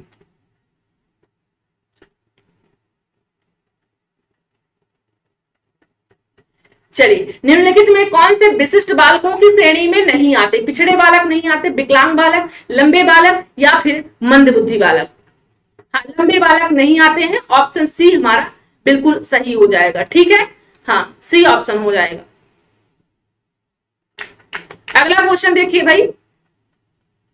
चलिए, निम्नलिखित में कौन से विशिष्ट बालकों की श्रेणी में नहीं आते, पिछड़े बालक नहीं आते, विकलांग बालक, लंबे बालक या फिर मंद बुद्धि बालक। हाँ, लंबे बालक नहीं आते हैं, ऑप्शन सी हमारा बिल्कुल सही हो जाएगा। ठीक है, हाँ सी ऑप्शन हो जाएगा। अगला क्वेश्चन देखिए भाई,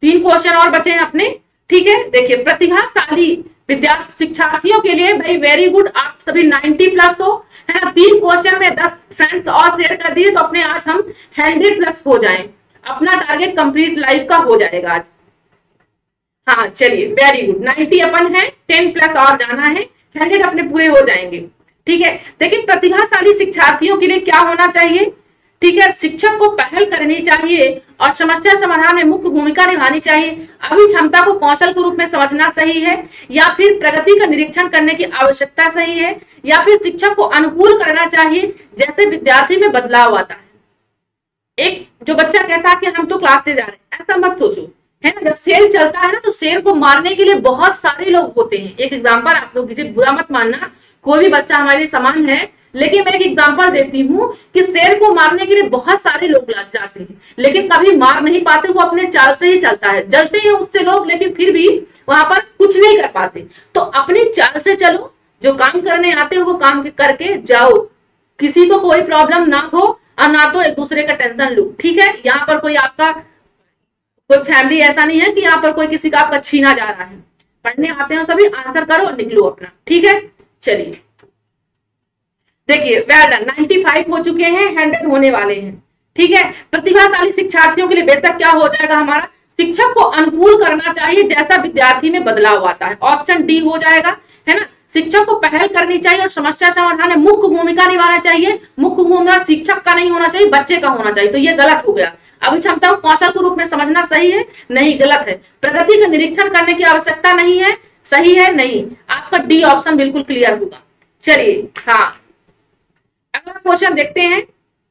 3 क्वेश्चन और बचे हैं अपने, ठीक है। देखिए, प्रतिभाशाली विद्यार्थी शिक्षार्थियों के लिए भाई वेरी गुड, आप सभी 90+ हो, है ना। 3 क्वेश्चन में 10 फ्रेंड्स और शेयर कर दिए तो अपने आज हम 100+ हो जाएं, अपना टारगेट कंप्लीट लाइफ का हो जाएगा आज। हाँ चलिए, वेरी गुड, 90 अपन है, 10+ और जाना है, 100 अपने पूरे हो जाएंगे, ठीक है। देखिए, प्रतिभाशाली शिक्षार्थियों के लिए क्या होना चाहिए, ठीक है। शिक्षक को पहल करनी चाहिए और समस्या समाधान में मुख्य भूमिका निभानी चाहिए। अभी क्षमता को कौशल के रूप में समझना सही है, या फिर प्रगति का निरीक्षण करने की आवश्यकता सही है, या फिर शिक्षक को अनुकूल करना चाहिए जैसे विद्यार्थी में बदलाव आता है। एक जो बच्चा कहता है कि हम तो क्लास से जा रहे हैं, ऐसा मत सोचो, है ना। जब शेर चलता है ना तो शेर को मारने के लिए बहुत सारे लोग होते हैं। एक एग्जाम्पल आप लोग दीजिए, बुरा मत मानना, कोई भी बच्चा हमारे समान है, लेकिन मैं एक एग्जांपल देती हूँ कि शेर को मारने के लिए बहुत सारे लोग लग जाते हैं, लेकिन कभी मार नहीं पाते, वो अपने चाल से ही चलता है। जलते हैं उससे लोग, लेकिन फिर भी वहां पर कुछ नहीं कर पाते। तो अपनी चाल से चलो, जो काम करने आते हो वो काम करके जाओ, किसी को कोई प्रॉब्लम ना हो और ना तो एक दूसरे का टेंशन लो, ठीक है। यहाँ पर कोई आपका कोई फैमिली ऐसा नहीं है कि यहाँ पर कोई किसी का आपका छीना जा रहा है। पढ़ने आते हो सभी, आंसर करो, निकलो अपना, ठीक है। चलिए देखिए, वेल डन, 95 हो चुके हैं, 100 होने वाले हैं, ठीक है। प्रतिभाशाली शिक्षार्थियों के लिए बेशक क्या हो जाएगा हमारा, शिक्षक को अनुकूल करना चाहिए जैसा विद्यार्थी में बदलाव आता है, ऑप्शन डी हो जाएगा, है ना। शिक्षक को पहल करनी चाहिए और समस्या समाधान में मुख्य भूमिका निभाना चाहिए। मुख्य भूमिका शिक्षक का नहीं होना चाहिए, बच्चे का होना चाहिए, तो ये गलत हो गया। अभी क्षमता को कौशल के रूप में समझना सही है, नहीं, गलत है। प्रगति का निरीक्षण करने की आवश्यकता नहीं है, सही है, नहीं। आपका डी ऑप्शन बिल्कुल क्लियर होगा। चलिए, हाँ, अगला क्वेश्चन देखते हैं।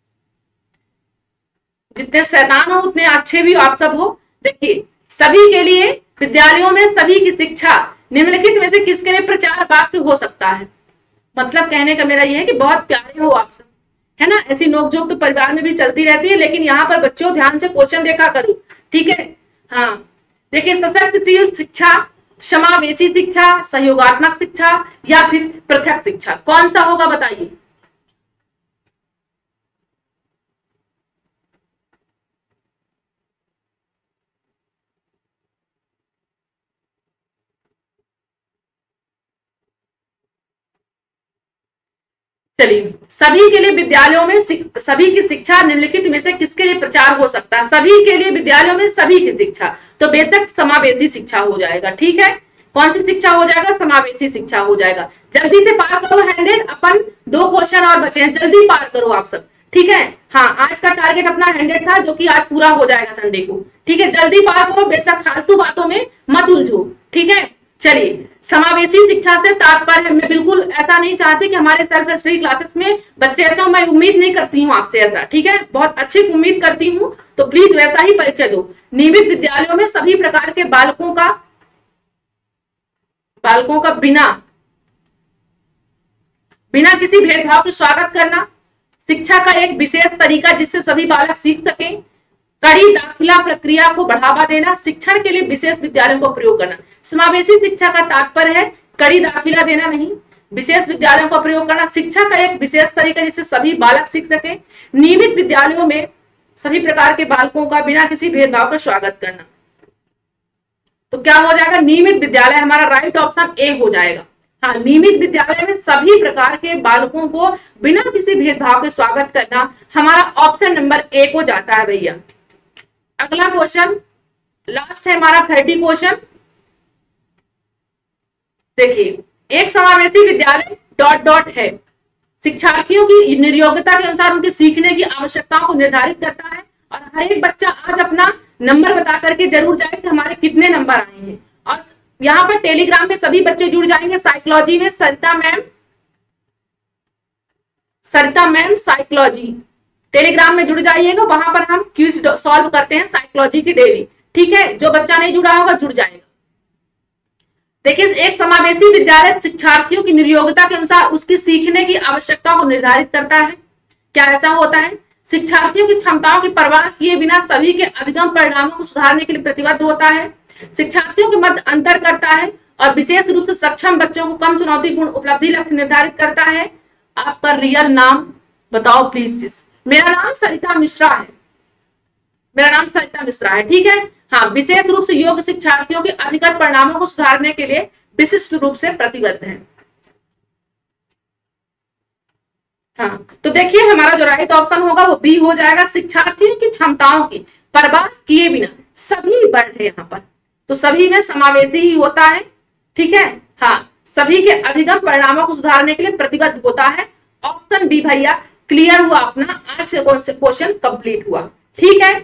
जितने शैतान हो उतने अच्छे भी आप सब हो। देखिए, सभी के लिए विद्यालयों में सभी की शिक्षा निम्नलिखित में से किसके लिए प्रचार वाक्य हो सकता है। मतलब कहने का मेरा यह है कि बहुत प्यारे हो आप सब, है ना। ऐसी नोकझोंक तो परिवार में भी चलती रहती है, लेकिन यहाँ पर बच्चों ध्यान से क्वेश्चन देखा करो, ठीक है। हाँ देखिए, सशक्तिशील शिक्षा, समावेशी शिक्षा, सहयोगात्मक शिक्षा या फिर पृथक शिक्षा, कौन सा होगा बताइए। चलिए, सभी के लिए विद्यालयों में सभी की शिक्षा निम्नलिखित में से किसके लिए प्रचार हो सकता है। सभी के लिए विद्यालयों में सभी की शिक्षा, तो बेशक समावेशी शिक्षा हो जाएगा, ठीक है। कौन सी शिक्षा हो जाएगा, समावेशी शिक्षा हो जाएगा। जल्दी से पार करो 100, अपन 2 क्वेश्चन और बचे हैं, जल्दी पार करो आप सब, ठीक है। हाँ, आज का टारगेट अपना 100 था, जो कि आज पूरा हो जाएगा संडे को, ठीक है। जल्दी पार करो, बेशक फालतू बातों में मत उलझो, ठीक है। चलिए, समावेशी शिक्षा से तात्पर्य है, मैं बिल्कुल ऐसा नहीं चाहती कि हमारे सेल्फ स्टडी क्लासेस में बच्चे तो मैं उम्मीद नहीं करती हूँ आपसे ऐसा, ठीक है। बहुत अच्छी उम्मीद करती हूँ, तो प्लीज वैसा ही परिचय दो। नियमित विद्यालयों में सभी प्रकार के बालकों का बिना किसी भेदभाव के स्वागत करना, शिक्षा का एक विशेष तरीका जिससे सभी बालक सीख सकें, कड़ी दाखिला प्रक्रिया को बढ़ावा देना, शिक्षण के लिए विशेष विद्यालयों को प्रयोग करना। समावेशी शिक्षा का तात्पर्य है कड़ी दाखिला देना नहीं, विशेष विद्यालयों का प्रयोग करना, शिक्षा का एक विशेष तरीका जिससे सभी बालक सीख सके, नियमित विद्यालयों में सभी प्रकार के बालकों का बिना किसी भेदभाव का स्वागत करना। तो क्या हो जाएगा, नियमित विद्यालय हमारा राइट ऑप्शन ए हो जाएगा। हाँ, नियमित विद्यालय में सभी प्रकार के बालकों को बिना किसी भेदभाव के स्वागत करना हमारा ऑप्शन नंबर ए को जाता है भैया। अगला क्वेश्चन लास्ट है हमारा 30 क्वेश्चन। देखिए, एक समावेशी विद्यालय ... है, शिक्षार्थियों की निर्योग्यता के अनुसार उनके सीखने की आवश्यकताओं को निर्धारित करता है और हर एक बच्चा आज अपना नंबर बता करके जरूर जाए कि हमारे कितने नंबर आए हैं। और यहाँ पर टेलीग्राम में सभी बच्चे जुड़ जाएंगे। साइकोलॉजी में सरिता मैम साइकोलॉजी टेलीग्राम में जुड़ जाइएगा, वहां पर हम क्विज सॉल्व करते हैं साइकोलॉजी की डेली, ठीक है। जो बच्चा नहीं जुड़ा होगा जुड़ जाएगा। देखिए, एक समावेशी विद्यालय शिक्षार्थियों की निर्योग्यता के अनुसार उसकी सीखने की आवश्यकताओं को निर्धारित करता है। क्या ऐसा होता है, शिक्षार्थियों की क्षमताओं की परवाह किए बिना सभी के अधिगम परिणामों को सुधारने के लिए प्रतिबद्ध होता है, शिक्षार्थियों के मध्य अंतर करता है और विशेष रूप से सक्षम बच्चों को कम चुनौतीपूर्ण उपलब्धि लक्ष्य निर्धारित करता है। आपका रियल नाम बताओ प्लीज। मेरा नाम सरिता मिश्रा है, ठीक है। हाँ, विशेष रूप से योग्य शिक्षार्थियों के अधिगत परिणामों को सुधारने के लिए विशिष्ट रूप से प्रतिबद्ध है। हाँ, तो देखिए हमारा जो राइट ऑप्शन होगा वो बी हो जाएगा, शिक्षार्थियों की क्षमताओं की परवाह किए बिना। सभी वर्ग है यहाँ पर, तो सभी में समावेशी ही होता है, ठीक है। हाँ, सभी के अधिगम परिणामों को सुधारने के लिए प्रतिबद्ध होता है। ऑप्शन बी भैया क्लियर हुआ अपना, 8 क्वेश्चन कंप्लीट हुआ, ठीक है।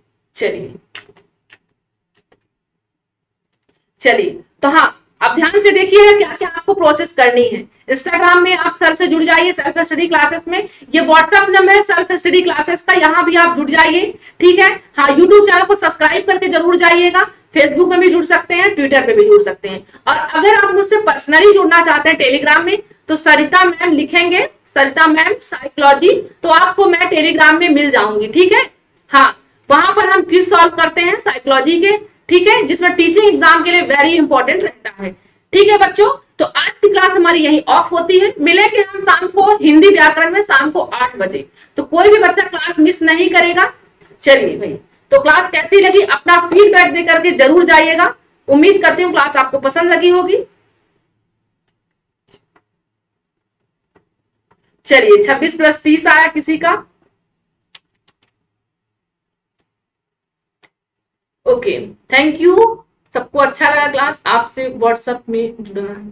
चलिए तो हाँ, अब ध्यान से देखिए क्या क्या आपको प्रोसेस करनी है। इंस्टाग्राम में आप सर से जुड़ जाइए सेल्फ स्टडी क्लासेस में, ये व्हाट्सएप नंबर है सेल्फ स्टडी क्लासेस का, यहाँ भी आप जुड़ जाइए, ठीक है। हाँ, यूट्यूब चैनल को सब्सक्राइब करके जरूर जाइएगा, फेसबुक में भी जुड़ सकते हैं, ट्विटर पे भी जुड़ सकते हैं। और अगर आप मुझसे पर्सनली जुड़ना चाहते हैं टेलीग्राम में, तो सरिता मैम लिखेंगे, सरिता मैम साइकोलॉजी, तो आपको मैं टेलीग्राम में मिल जाऊंगी, ठीक है। हाँ, वहां पर हम क्विज सॉल्व करते हैं साइकोलॉजी के, ठीक है, जिसमें टीचिंग एग्जाम के लिए वेरी इंपॉर्टेंट रहता है, ठीक है बच्चों। तो आज की क्लास हमारी यही ऑफ होती है, मिलेंगे हम शाम को हिंदी व्याकरण में शाम को 8 बजे, तो कोई भी बच्चा क्लास मिस नहीं करेगा। चलिए भाई, तो क्लास कैसी लगी अपना फीडबैक दे करके जरूर जाइएगा। उम्मीद करती हूँ क्लास आपको पसंद लगी होगी। चलिए 26 + 30 आया किसी का? ओके, थैंक यू, सबको अच्छा लगा क्लास, आपसे व्हाट्सएप में जुड़ना है।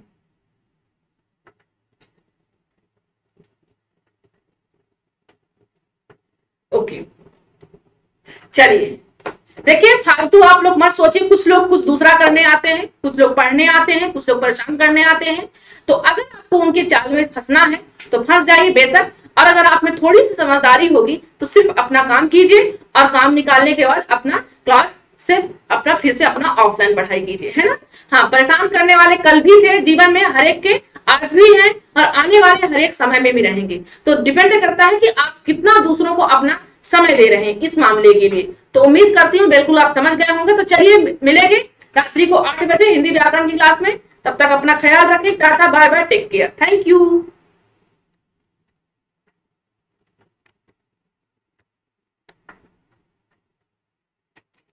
ओके, चलिए देखिए, फालतू आप लोग मत सोचिए, कुछ लोग कुछ दूसरा करने आते हैं, कुछ लोग पढ़ने आते हैं, कुछ लोग परेशान करने आते हैं। तो अगर आपको उनके चाल में फंसना है तो फंस जाइए बेशक, और अगर आप में थोड़ी सी समझदारी होगी तो सिर्फ अपना काम कीजिए, और काम निकालने के बाद अपना क्लास से अपना फिर से अपना ऑफलाइन पढ़ाई कीजिए, है ना। हाँ, परेशान करने वाले कल भी थे जीवन में, हर एक के आज भी हैं, और आने वाले हर एक समय में भी रहेंगे। तो डिपेंड करता है कि आप कितना दूसरों को अपना समय दे रहे हैं इस मामले के लिए। तो उम्मीद करती हूँ बिल्कुल आप समझ गए होंगे। तो चलिए मिलेंगे रात्रि को 8 बजे हिंदी व्याकरण की क्लास में, तब तक अपना ख्याल रखें, tata bye bye, take care, thank you.